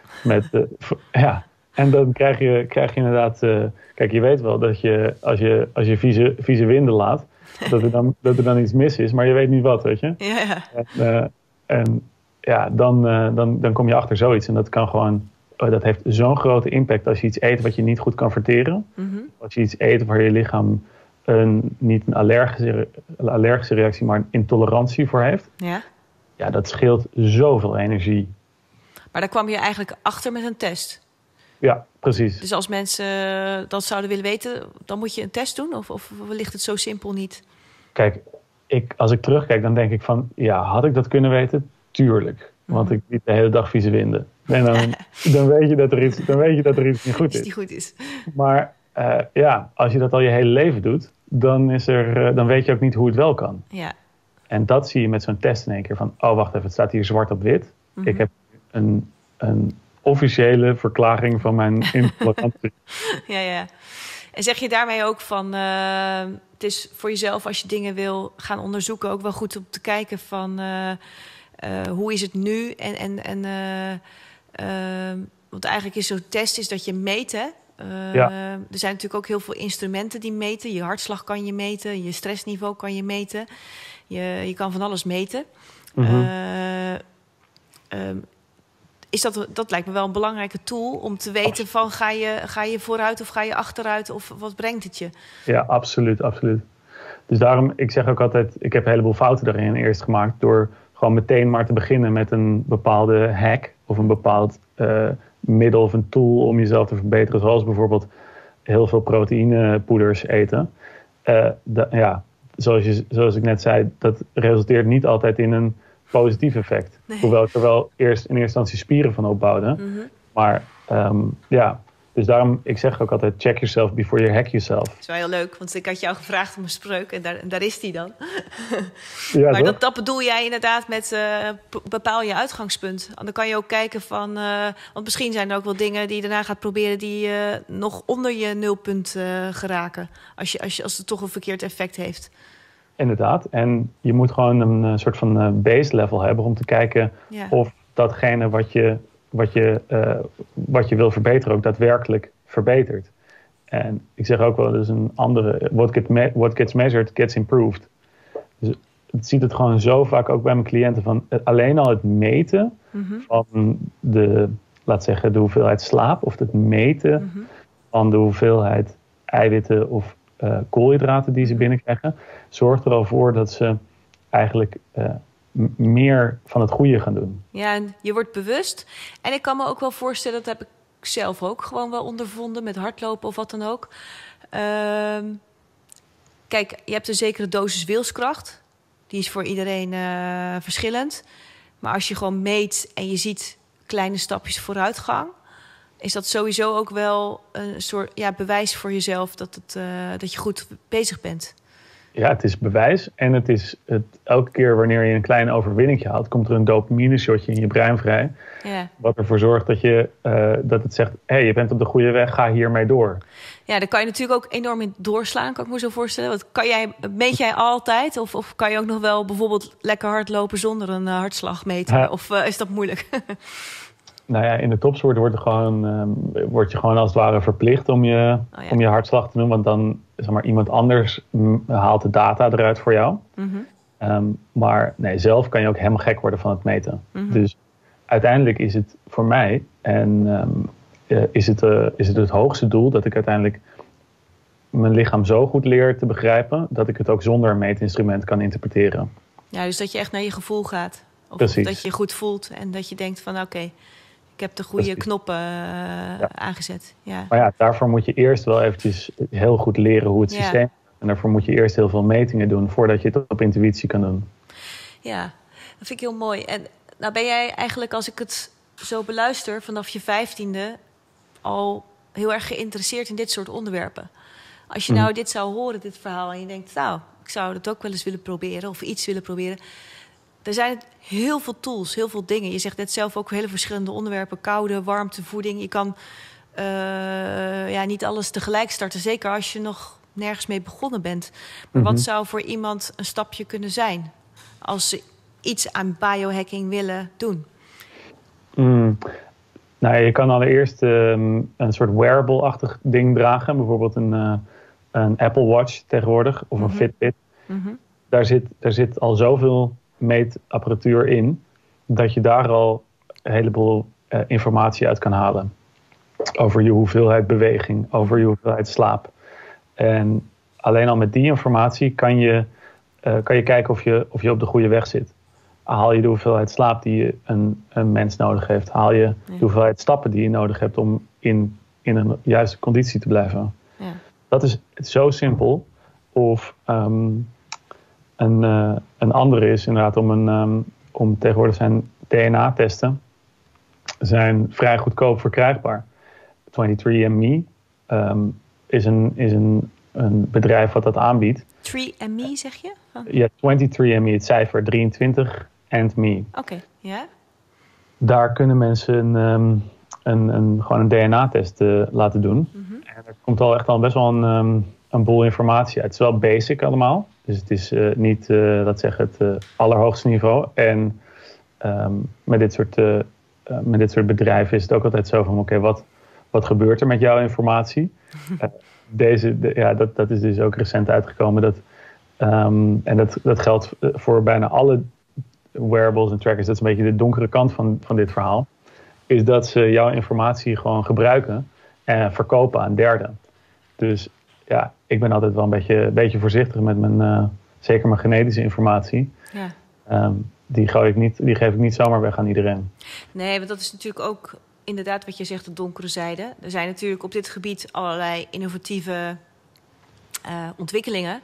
En dan krijg je inderdaad... kijk, je weet wel dat je als je vieze winden laat, dat er dan iets mis is, maar je weet niet wat, weet je. Ja. En dan kom je achter zoiets. En dat kan gewoon, dat heeft zo'n grote impact als je iets eet wat je niet goed kan verteren. Mm-hmm. Als je iets eet waar je lichaam niet een allergische reactie, maar een intolerantie voor heeft. Ja. Ja, dat scheelt zoveel energie. Maar daar kwam je eigenlijk achter met een test. Ja, precies. Dus als mensen dat zouden willen weten, dan moet je een test doen? Of ligt het zo simpel niet? Kijk, als ik terugkijk, dan denk ik van, ja, had ik dat kunnen weten? Tuurlijk. Want ik liep de hele dag vieze winden. En dan weet je dat er iets niet goed is. Die goed is. Maar als je dat al je hele leven doet, dan weet je ook niet hoe het wel kan. Ja. En dat zie je met zo'n test in één keer van, oh wacht even, het staat hier zwart op wit. Ik heb een officiële verklaring van mijn intolerantie. Ja. En zeg je daarmee ook van, het is voor jezelf als je dingen wil gaan onderzoeken ook wel goed om te kijken van hoe is het nu? Want eigenlijk is zo'n test is dat je meet, hè? Er zijn natuurlijk ook heel veel instrumenten die meten. Je hartslag kan je meten, je stressniveau kan je meten. Je kan van alles meten. Dat lijkt me wel een belangrijke tool om te weten van ga je vooruit of ga je achteruit of wat brengt het je? Ja, absoluut. Dus daarom, ik zeg ook altijd, ik heb een heleboel fouten daarin eerst gemaakt door gewoon meteen maar te beginnen met een bepaalde hack of een bepaald middel of een tool om jezelf te verbeteren. Zoals bijvoorbeeld heel veel proteïnepoeders eten. Zoals ik net zei, dat resulteert niet altijd in een positief effect. Nee. Hoewel ik er wel in eerste instantie spieren van opbouwde. Maar dus daarom, ik zeg ook altijd, check yourself before you hack yourself. Dat is wel heel leuk, want ik had jou gevraagd om een spreuk en daar is die dan. Ja, maar dat bedoel jij inderdaad met bepaal je uitgangspunt. En dan kan je ook kijken van, want misschien zijn er ook wel dingen die je daarna gaat proberen die nog onder je nulpunt geraken. Als het toch een verkeerd effect heeft. Inderdaad, en je moet gewoon een soort van base level hebben om te kijken of datgene wat je wil verbeteren ook daadwerkelijk verbetert. En ik zeg ook wel, dus een andere, what gets measured gets improved. Dus ik zie het gewoon zo vaak ook bij mijn cliënten van alleen al het meten van laat zeggen, de hoeveelheid slaap of het meten van de hoeveelheid eiwitten of koolhydraten die ze binnenkrijgen, zorgt er al voor dat ze eigenlijk meer van het goede gaan doen. Ja, en je wordt bewust. En ik kan me ook wel voorstellen, dat heb ik zelf ook gewoon wel ondervonden met hardlopen of wat dan ook. Kijk, je hebt een zekere dosis wilskracht. Die is voor iedereen verschillend. Maar als je gewoon meet en je ziet kleine stapjes vooruitgang, is dat sowieso ook wel een soort bewijs voor jezelf dat je goed bezig bent. Ja, het is bewijs. En het is elke keer wanneer je een klein overwinningje haalt, komt er een dopamine-shotje in je brein vrij. Ja. Wat ervoor zorgt dat het zegt, hey, je bent op de goede weg, ga hiermee door. Ja, daar kan je natuurlijk ook enorm in doorslaan, kan ik me zo voorstellen. Want meet jij altijd? Of kan je ook nog wel bijvoorbeeld lekker hardlopen zonder een hartslag meten? Ja. Of is dat moeilijk? Nou ja, in de topsport word je gewoon als het ware verplicht om je hartslag te doen. Want dan, zeg maar, iemand anders haalt de data eruit voor jou. Maar nee, zelf kan je ook helemaal gek worden van het meten. Dus uiteindelijk is het voor mij is het hoogste doel dat ik uiteindelijk mijn lichaam zo goed leer te begrijpen dat ik het ook zonder een meetinstrument kan interpreteren. Ja, dus dat je echt naar je gevoel gaat. Of Precies. Dat je je goed voelt en dat je denkt van oké, ik heb de goede knoppen aangezet. Ja. Maar ja, daarvoor moet je eerst wel eventjes heel goed leren hoe het systeem is. En daarvoor moet je eerst heel veel metingen doen voordat je het op intuïtie kan doen. Ja, dat vind ik heel mooi. En nou ben jij eigenlijk, als ik het zo beluister, vanaf je 15e al heel erg geïnteresseerd in dit soort onderwerpen. Als je nou dit zou horen, dit verhaal, en je denkt, nou, ik zou dat ook wel eens willen proberen of iets willen proberen. Er zijn heel veel tools, heel veel dingen. Je zegt net zelf ook hele verschillende onderwerpen. Koude, warmte, voeding. Je kan niet alles tegelijk starten. Zeker als je nog nergens mee begonnen bent. Maar wat zou voor iemand een stapje kunnen zijn? Als ze iets aan biohacking willen doen? Nou, je kan allereerst een soort wearable-achtig ding dragen. Bijvoorbeeld een Apple Watch tegenwoordig. Of een Fitbit. Daar zit al zoveel meetapparatuur in, dat je daar al een heleboel informatie uit kan halen. Over je hoeveelheid beweging, over je hoeveelheid slaap. En alleen al met die informatie kan je kijken of je op de goede weg zit. Haal je de hoeveelheid slaap die een mens nodig heeft? Haal je de hoeveelheid stappen die je nodig hebt om in een juiste conditie te blijven? Ja. Dat is zo simpel. Of een andere is inderdaad om tegenwoordig zijn DNA-testen zijn vrij goedkoop verkrijgbaar. 23andMe is een bedrijf wat dat aanbiedt. 3andMe zeg je? Ja, 23andMe, het cijfer 23 and me. Oké, ja. Daar kunnen mensen gewoon een DNA-test laten doen. En er komt al best wel een boel informatie uit. Het is wel basic allemaal. Dus het is niet, laat zeggen, het allerhoogste niveau. En met dit soort bedrijven is het ook altijd zo van, oké, wat gebeurt er met jouw informatie? Dat is dus ook recent uitgekomen. En dat geldt voor bijna alle wearables en trackers. Dat is een beetje de donkere kant van dit verhaal. Is dat ze jouw informatie gewoon gebruiken en verkopen aan derden. Dus ja, ik ben altijd wel een beetje voorzichtig met zeker mijn genetische informatie. Ja. Die geef ik niet zomaar weg aan iedereen. Nee, want dat is natuurlijk ook inderdaad wat je zegt, de donkere zijde. Er zijn natuurlijk op dit gebied allerlei innovatieve ontwikkelingen.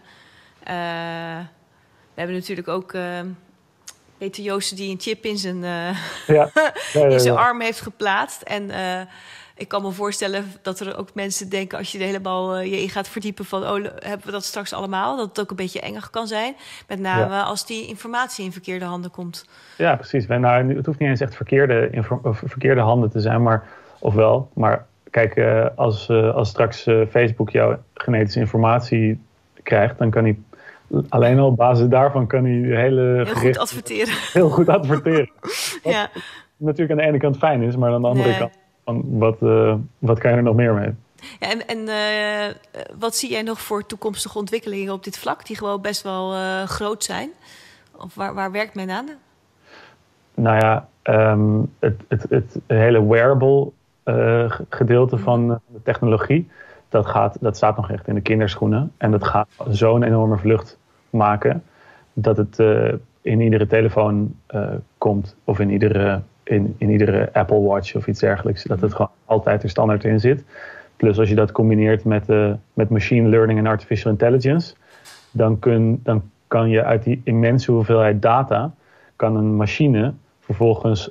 We hebben natuurlijk ook Peter Joosten die een chip in zijn, in zijn arm heeft geplaatst. En ik kan me voorstellen dat er ook mensen denken, als je er helemaal je in gaat verdiepen van, hebben we dat straks allemaal? Dat het ook een beetje engig kan zijn. Met name als die informatie in verkeerde handen komt. Ja, precies. Het hoeft niet eens echt verkeerde handen te zijn, maar kijk, als straks Facebook jouw genetische informatie krijgt, dan kan hij alleen al op basis daarvan kan hij heel goed adverteren. Heel goed adverteren. Wat natuurlijk aan de ene kant fijn is, maar aan de andere kant, wat kan je er nog meer mee? Ja, en wat zie jij nog voor toekomstige ontwikkelingen op dit vlak, die gewoon best wel groot zijn? Of waar werkt men aan? Nou ja, het hele wearable gedeelte van de technologie, dat staat nog echt in de kinderschoenen. En dat gaat zo'n enorme vlucht maken dat het in iedere telefoon komt. Of in iedere Apple Watch of iets dergelijks. Dat het gewoon altijd er standaard in zit. Plus als je dat combineert met machine learning en artificial intelligence, dan kan je uit die immense hoeveelheid data, kan een machine vervolgens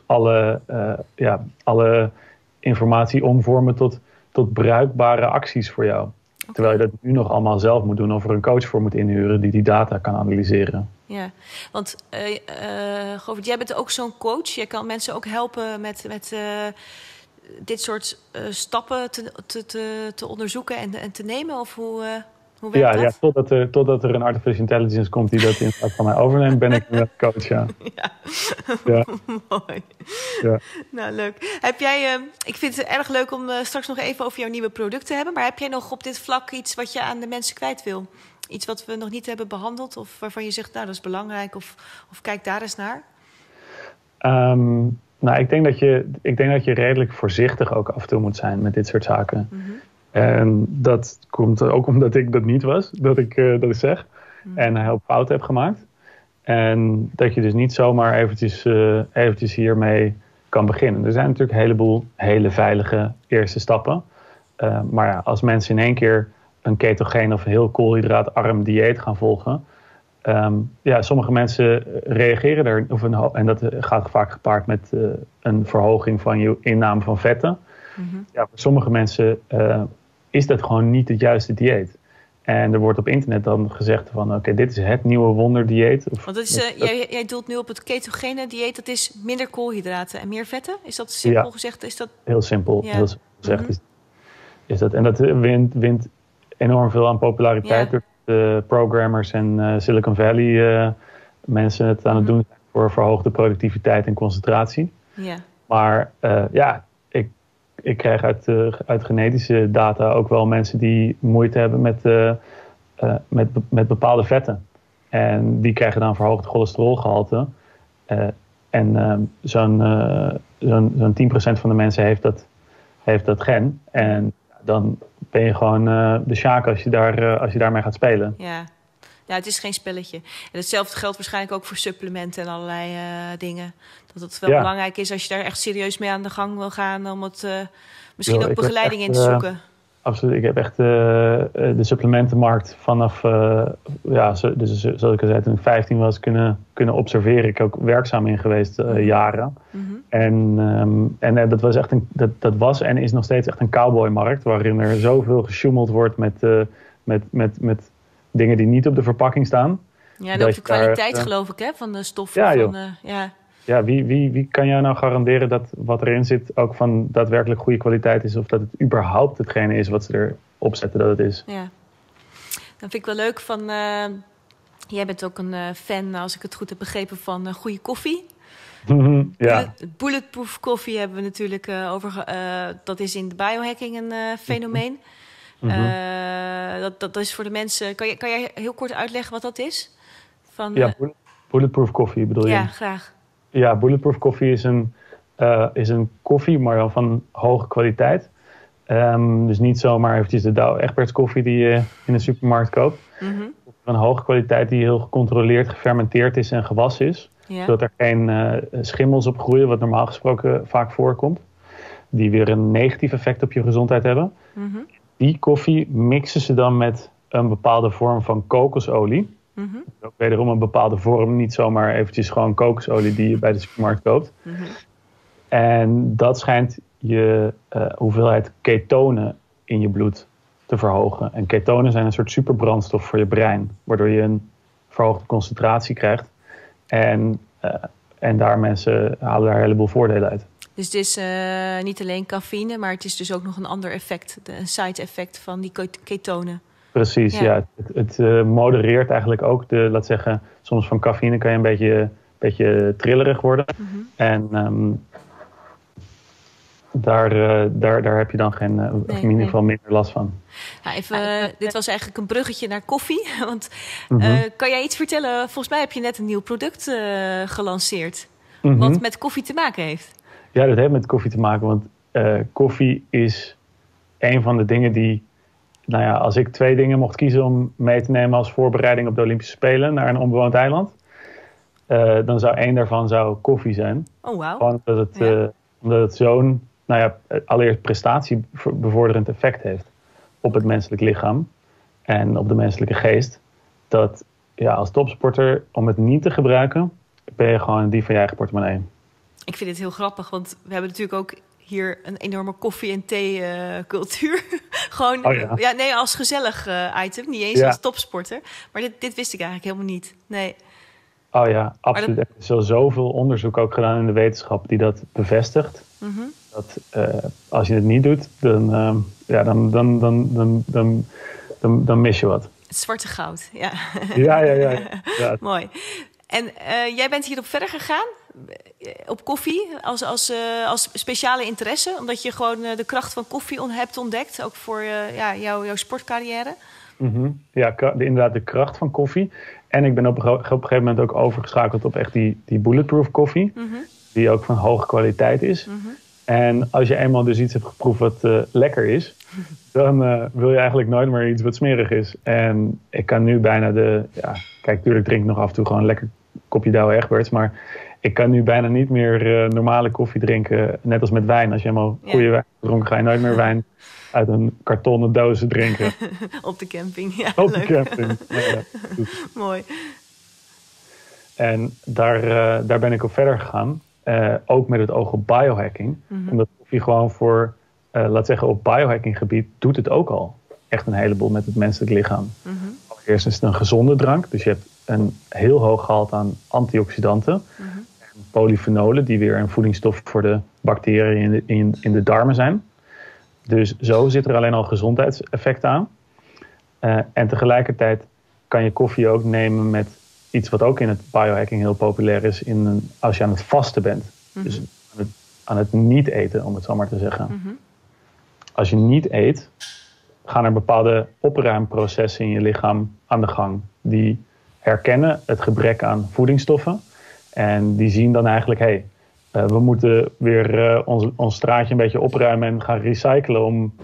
alle informatie omvormen tot bruikbare acties voor jou. Okay. Terwijl je dat nu nog allemaal zelf moet doen of er een coach voor moet inhuren die data kan analyseren. Ja, want Govert, jij bent ook zo'n coach. Jij kan mensen ook helpen met dit soort stappen te onderzoeken en te nemen? Of hoe werkt dat? Ja, totdat er een artificial intelligence komt die dat in plaats van mij overneemt, ben ik nu coach, ja. Mooi. Ja. Nou, leuk. Heb jij, ik vind het erg leuk om straks nog even over jouw nieuwe product te hebben, maar heb jij nog op dit vlak iets wat je aan de mensen kwijt wil? Iets wat we nog niet hebben behandeld of waarvan je zegt, nou, dat is belangrijk of kijk daar eens naar? Nou, ik denk dat je redelijk voorzichtig ook af en toe moet zijn met dit soort zaken. Mm-hmm. En dat komt ook omdat ik dat niet was, dat ik zeg. Mm-hmm. En een heel fout heb gemaakt. En dat je dus niet zomaar eventjes hiermee kan beginnen. Er zijn natuurlijk een heleboel hele veilige eerste stappen. Maar ja, als mensen in één keer een ketogeen of heel koolhydraatarm dieet gaan volgen. Sommige mensen reageren er. En dat gaat vaak gepaard met een verhoging van je inname van vetten. Mm-hmm. Ja, voor sommige mensen is dat gewoon niet het juiste dieet. En er wordt op internet dan gezegd van oké, dit is het nieuwe wonderdieet. Want dat is, jij doelt nu op het ketogene dieet. Dat is minder koolhydraten en meer vetten? Is dat simpel gezegd? Is dat... Heel simpel. Ja. Heel simpel gezegd mm-hmm. is dat. En dat wint enorm veel aan populariteit door de programmers en Silicon Valley mensen het aan het doen zijn voor verhoogde productiviteit en concentratie. Ja. Maar ik krijg uit genetische data ook wel mensen die moeite hebben met bepaalde vetten. En die krijgen dan verhoogd cholesterolgehalte. Zo'n 10% van de mensen heeft dat gen. En dan ben je gewoon de sjaak als je daarmee gaat spelen. Ja. Ja, het is geen spelletje. En hetzelfde geldt waarschijnlijk ook voor supplementen en allerlei dingen. Dat het wel belangrijk is als je daar echt serieus mee aan de gang wil gaan... om het misschien ook begeleiding in te zoeken. Absoluut. Ik heb echt de supplementenmarkt vanaf... dus zoals ik al zei, toen ik 15 was kunnen observeren. Ik ben ook werkzaam in geweest jaren. Mm-hmm. En dat was echt dat was en is nog steeds echt een cowboymarkt... waarin er zoveel gesjoemeld wordt met dingen die niet op de verpakking staan. Ja, en ook de kwaliteit geloof ik, hè, van de stoffen. Ja, wie kan jou nou garanderen dat wat erin zit ook van daadwerkelijk goede kwaliteit is... of dat het überhaupt hetgene is wat ze erop zetten dat het is? Ja, dan vind ik wel leuk van... jij bent ook een fan, als ik het goed heb begrepen, van goede koffie. Ja. Bulletproof koffie hebben we natuurlijk over... dat is in de biohacking een fenomeen. Dat is voor de mensen... Kan jij heel kort uitleggen wat dat is? Bulletproof koffie bedoel je? Ja, graag. Ja, bulletproof koffie is een koffie, maar dan van hoge kwaliteit. Dus niet zomaar eventjes de Douwe Egberts koffie die je in de supermarkt koopt. Mm-hmm. Van hoge kwaliteit die heel gecontroleerd gefermenteerd is en gewassen is. Ja. Zodat er geen schimmels op groeien, wat normaal gesproken vaak voorkomt. Die weer een negatief effect op je gezondheid hebben. Mm-hmm. Die koffie mixen ze dan met een bepaalde vorm van kokosolie. Mm-hmm. Ook wederom een bepaalde vorm, niet zomaar eventjes gewoon kokosolie die je bij de supermarkt koopt. Mm-hmm. En dat schijnt je hoeveelheid ketonen in je bloed te verhogen. En ketonen zijn een soort superbrandstof voor je brein, waardoor je een verhoogde concentratie krijgt. En daar mensen halen daar een heleboel voordelen uit. Dus het is niet alleen cafeïne, maar het is dus ook nog een ander effect, een side effect van die ketonen. Precies, ja. Het modereert eigenlijk ook laat zeggen, soms van cafeïne kan je een beetje trillerig worden. Mm-hmm. En daar heb je dan in ieder geval minder last van. Nou, dit was eigenlijk een bruggetje naar koffie. Want kan jij iets vertellen? Volgens mij heb je net een nieuw product gelanceerd. Mm-hmm. Wat met koffie te maken heeft. Ja, dat heeft met koffie te maken. Want koffie is een van de dingen die... Nou ja, als ik 2 dingen mocht kiezen om mee te nemen als voorbereiding op de Olympische Spelen naar een onbewoond eiland, dan zou 1 daarvan koffie zijn. Oh, wauw. Gewoon omdat het zo'n, allereerst prestatiebevorderend effect heeft op het menselijk lichaam en op de menselijke geest. Dat als topsporter, om het niet te gebruiken, ben je gewoon een dief van je eigen portemonnee. Ik vind het heel grappig, want we hebben natuurlijk ook hier een enorme koffie- en thee-cultuur. Gewoon, als gezellig item. Niet eens als topsporter. Maar dit wist ik eigenlijk helemaal niet. Nee. Oh ja, absoluut. Er is zoveel onderzoek ook gedaan in de wetenschap die dat bevestigt. Mm-hmm. Dat als je het niet doet, dan mis je wat. Het zwarte goud, ja. Ja. Mooi. En jij bent hierop verder gegaan? Op koffie als speciale interesse? Omdat je gewoon de kracht van koffie hebt ontdekt. Ook voor jouw sportcarrière. Mm-hmm. Ja, inderdaad de kracht van koffie. En ik ben op een gegeven moment ook overgeschakeld op echt die bulletproof koffie. Mm-hmm. Die ook van hoge kwaliteit is. Mm-hmm. En als je eenmaal dus iets hebt geproefd wat lekker is, dan wil je eigenlijk nooit meer iets wat smerig is. En ik kan nu bijna kijk, tuurlijk drink ik nog af en toe gewoon een lekker kopje Douwe Egberts, maar ik kan nu bijna niet meer normale koffie drinken. Net als met wijn. Als je helemaal goede wijn dronken, ga je nooit meer wijn uit een kartonnen doos drinken. Op de camping, ja. Op de camping, ja. Mooi. En daar ben ik op verder gegaan. Ook met het oog op biohacking. Mm-hmm. Omdat koffie gewoon laat zeggen, op biohacking gebied doet het ook al echt een heleboel met het menselijk lichaam. Mm-hmm. Allereerst is het een gezonde drank. Dus je hebt een heel hoog gehalte aan antioxidanten. Mm-hmm. En polyfenolen, die weer een voedingsstof voor de bacteriën in de darmen zijn. Dus zo zit er alleen al gezondheidseffect aan. En tegelijkertijd kan je koffie ook nemen met iets wat ook in het biohacking heel populair is, als je aan het vasten bent. Mm-hmm. Dus aan het niet eten, om het zo maar te zeggen. Mm-hmm. Als je niet eet, gaan er bepaalde opruimprocessen in je lichaam aan de gang. Die herkennen het gebrek aan voedingsstoffen. En die zien dan eigenlijk, we moeten weer ons straatje een beetje opruimen en gaan recyclen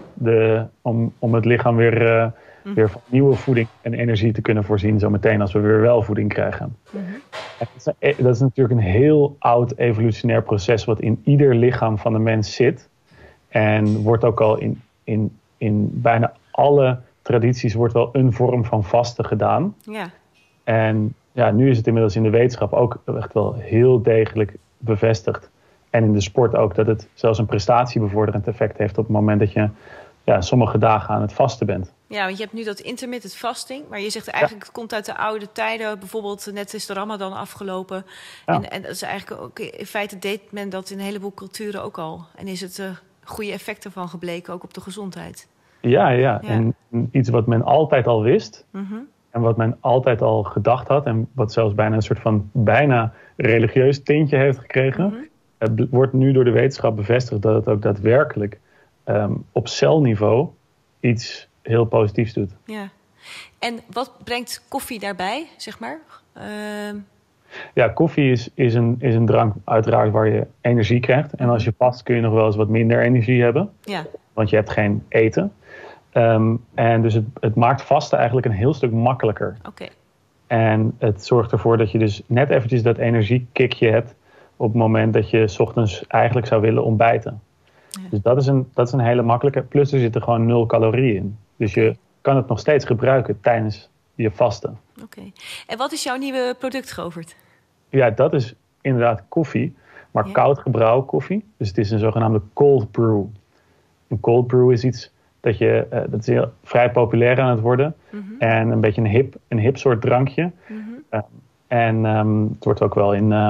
om het lichaam weer van nieuwe voeding en energie te kunnen voorzien, zo meteen als we weer wel voeding krijgen. Mm-hmm. Dat is natuurlijk een heel oud evolutionair proces wat in ieder lichaam van de mens zit. En wordt ook al in bijna alle tradities wordt wel een vorm van vasten gedaan. Ja. En ja, nu is het inmiddels in de wetenschap ook echt wel heel degelijk bevestigd. En in de sport ook, dat het zelfs een prestatiebevorderend effect heeft op het moment dat je sommige dagen aan het vasten bent. Ja, want je hebt nu dat intermittent fasting, maar je zegt eigenlijk het komt uit de oude tijden. Bijvoorbeeld net is de Ramadan afgelopen. Ja. En dat is eigenlijk ook, in feite deed men dat in een heleboel culturen ook al. En is het goede effecten van gebleken, ook op de gezondheid. Ja. En iets wat men altijd al wist. Mm-hmm. En wat men altijd al gedacht had. En wat zelfs bijna een soort van bijna religieus tintje heeft gekregen. Mm-hmm. Het wordt nu door de wetenschap bevestigd dat het ook daadwerkelijk op celniveau iets heel positiefs doet. Ja. En wat brengt koffie daarbij, zeg maar? Ja, koffie is een drank uiteraard waar je energie krijgt. En als je vast kun je nog wel eens wat minder energie hebben. Ja. Want je hebt geen eten. En dus het maakt vasten eigenlijk een heel stuk makkelijker. Okay. En het zorgt ervoor dat je dus net eventjes dat energiekickje hebt op het moment dat je 's ochtends eigenlijk zou willen ontbijten. Ja. Dus dat is een hele makkelijke. Plus er zitten gewoon 0 calorieën in. Dus je kan het nog steeds gebruiken tijdens je vasten. Oké. En wat is jouw nieuwe product, Govert? Ja, dat is inderdaad koffie. Maar koud gebrouwen koffie. Dus het is een zogenaamde cold brew. Een cold brew is iets dat is heel, vrij populair aan het worden. Mm-hmm. En een beetje een hip soort drankje. Mm-hmm. Het wordt ook wel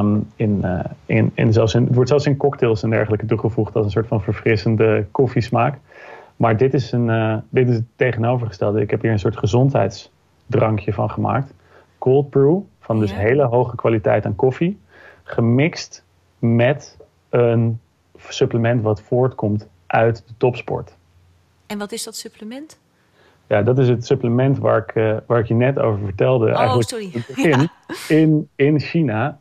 het wordt zelfs in cocktails en dergelijke toegevoegd als een soort van verfrissende koffiesmaak. Maar dit is het tegenovergestelde. Ik heb hier een soort gezondheidsdrankje van gemaakt. Cold brew, van dus hele hoge kwaliteit aan koffie. Gemixt met een supplement wat voortkomt uit de topsport. En wat is dat supplement? Ja, dat is het supplement waar ik je net over vertelde. Oh, eigenlijk sorry. In China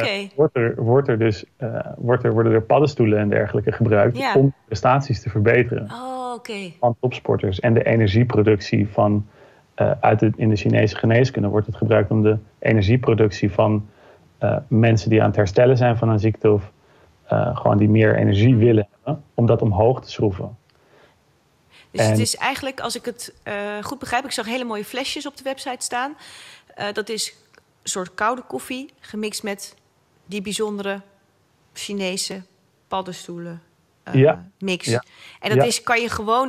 worden er paddenstoelen en dergelijke gebruikt om prestaties te verbeteren van topsporters. En de energieproductie in de Chinese geneeskunde wordt het gebruikt om de energieproductie van mensen die aan het herstellen zijn van een ziekte of gewoon die meer energie willen hebben, om dat omhoog te schroeven. Dus het is eigenlijk, als ik het goed begrijp, ik zag hele mooie flesjes op de website staan. Dat is een soort koude koffie gemixt met die bijzondere Chinese paddenstoelen mix. Ja. En dat kan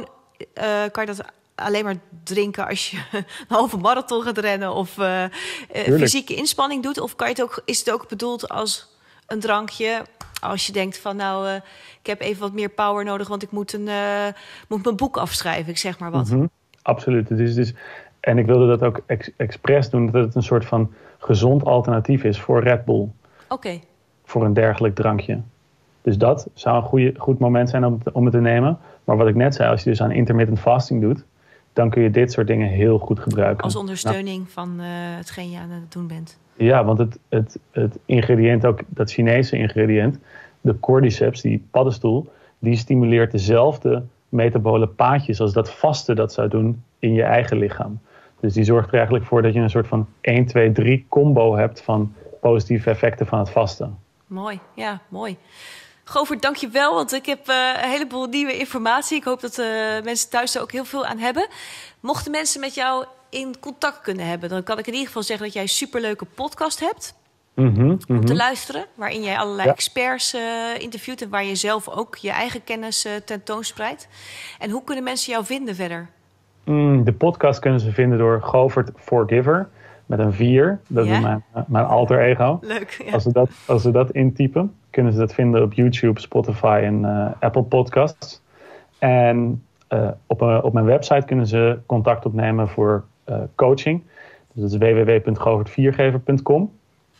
je dat alleen maar drinken als je een halve marathon gaat rennen of fysieke inspanning doet? Of is het ook bedoeld als een drankje als je denkt van ik heb even wat meer power nodig, want ik moet mijn boek afschrijven, ik zeg maar wat. Mm-hmm. Absoluut. En ik wilde dat ook expres doen, dat het een soort van gezond alternatief is voor Red Bull. Oké. Voor een dergelijk drankje. Dus dat zou een goed moment zijn om het te nemen. Maar wat ik net zei, als je dus aan intermittent fasting doet, dan kun je dit soort dingen heel goed gebruiken. Als ondersteuning van hetgeen je aan het doen bent. Ja, want het ingrediënt, ook dat Chinese ingrediënt, de cordyceps, die paddenstoel, die stimuleert dezelfde metabole paadjes als dat vasten dat zou doen in je eigen lichaam. Dus die zorgt er eigenlijk voor dat je een soort van 1, 2, 3 combo hebt van positieve effecten van het vasten. Mooi, ja, mooi. Govert, dank je wel, want ik heb een heleboel nieuwe informatie. Ik hoop dat mensen thuis er ook heel veel aan hebben. Mochten mensen met jou in contact kunnen hebben, dan kan ik in ieder geval zeggen dat jij een superleuke podcast hebt om te luisteren, waarin jij allerlei experts interviewt en waar je zelf ook je eigen kennis tentoonspreidt. En hoe kunnen mensen jou vinden verder? De podcast kunnen ze vinden door Govert Forgiver met een 4. Dat is mijn alter ego. Leuk. Ja. Als ze dat intypen, kunnen ze dat vinden op YouTube, Spotify en Apple Podcasts. En op mijn website kunnen ze contact opnemen voor coaching. Dus dat is www.govertviergever.com.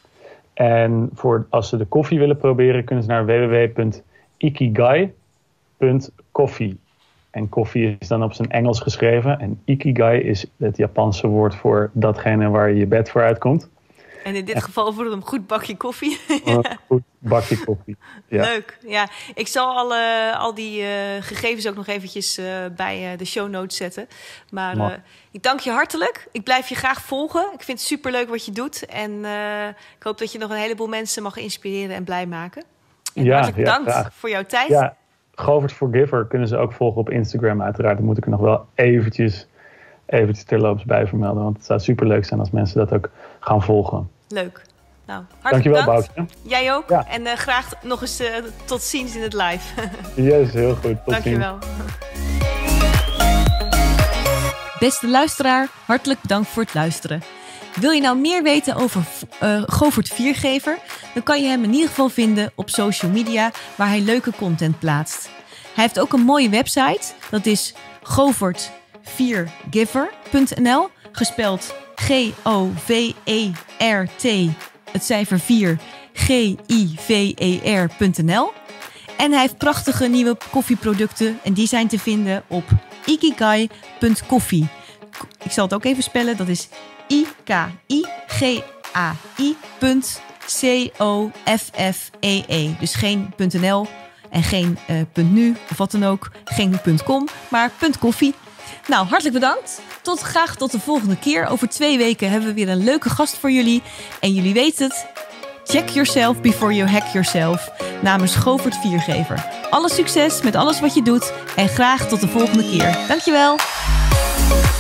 En als ze de koffie willen proberen, kunnen ze naar www.ikigai.coffee. En koffie is dan op zijn Engels geschreven. En ikigai is het Japanse woord voor datgene waar je bed voor uitkomt. En in dit geval voor een goed bakje koffie. Een goed bakje koffie. Ja. Leuk. Ja, ik zal al die gegevens ook nog eventjes bij de show notes zetten. Maar ik dank je hartelijk. Ik blijf je graag volgen. Ik vind het superleuk wat je doet. En ik hoop dat je nog een heleboel mensen mag inspireren en blij maken. En hartelijk bedankt voor jouw tijd. Ja, Govert Forgiver kunnen ze ook volgen op Instagram uiteraard. Dan moet ik er nog wel eventjes terloops bij vermelden. Want het zou superleuk zijn als mensen dat ook gaan volgen. Leuk. Nou, hartelijk Dankjewel, bedankt. Jij ook. Ja. En graag nog eens tot ziens in het live. Yes, heel goed. Tot Dankjewel. ziens. Beste luisteraar, hartelijk bedankt voor het luisteren. Wil je nou meer weten over Govert Viergever? Dan kan je hem in ieder geval vinden op social media waar hij leuke content plaatst. Hij heeft ook een mooie website. Dat is govertviergiver.nl. Gespeld Govert, het cijfer 4, Giver.nl. En hij heeft prachtige nieuwe koffieproducten en die zijn te vinden op ikigai.coffee. Ik zal het ook even spellen, dat is ikigai.coffee. Dus geen .nl en geen .nu of wat dan ook, geen .com, maar .coffee. Nou, hartelijk bedankt. Graag tot de volgende keer. Over 2 weken hebben we weer een leuke gast voor jullie. En jullie weten het. Check yourself before you hack yourself. Namens Govert Viergever. Alle succes met alles wat je doet. En graag tot de volgende keer. Dankjewel.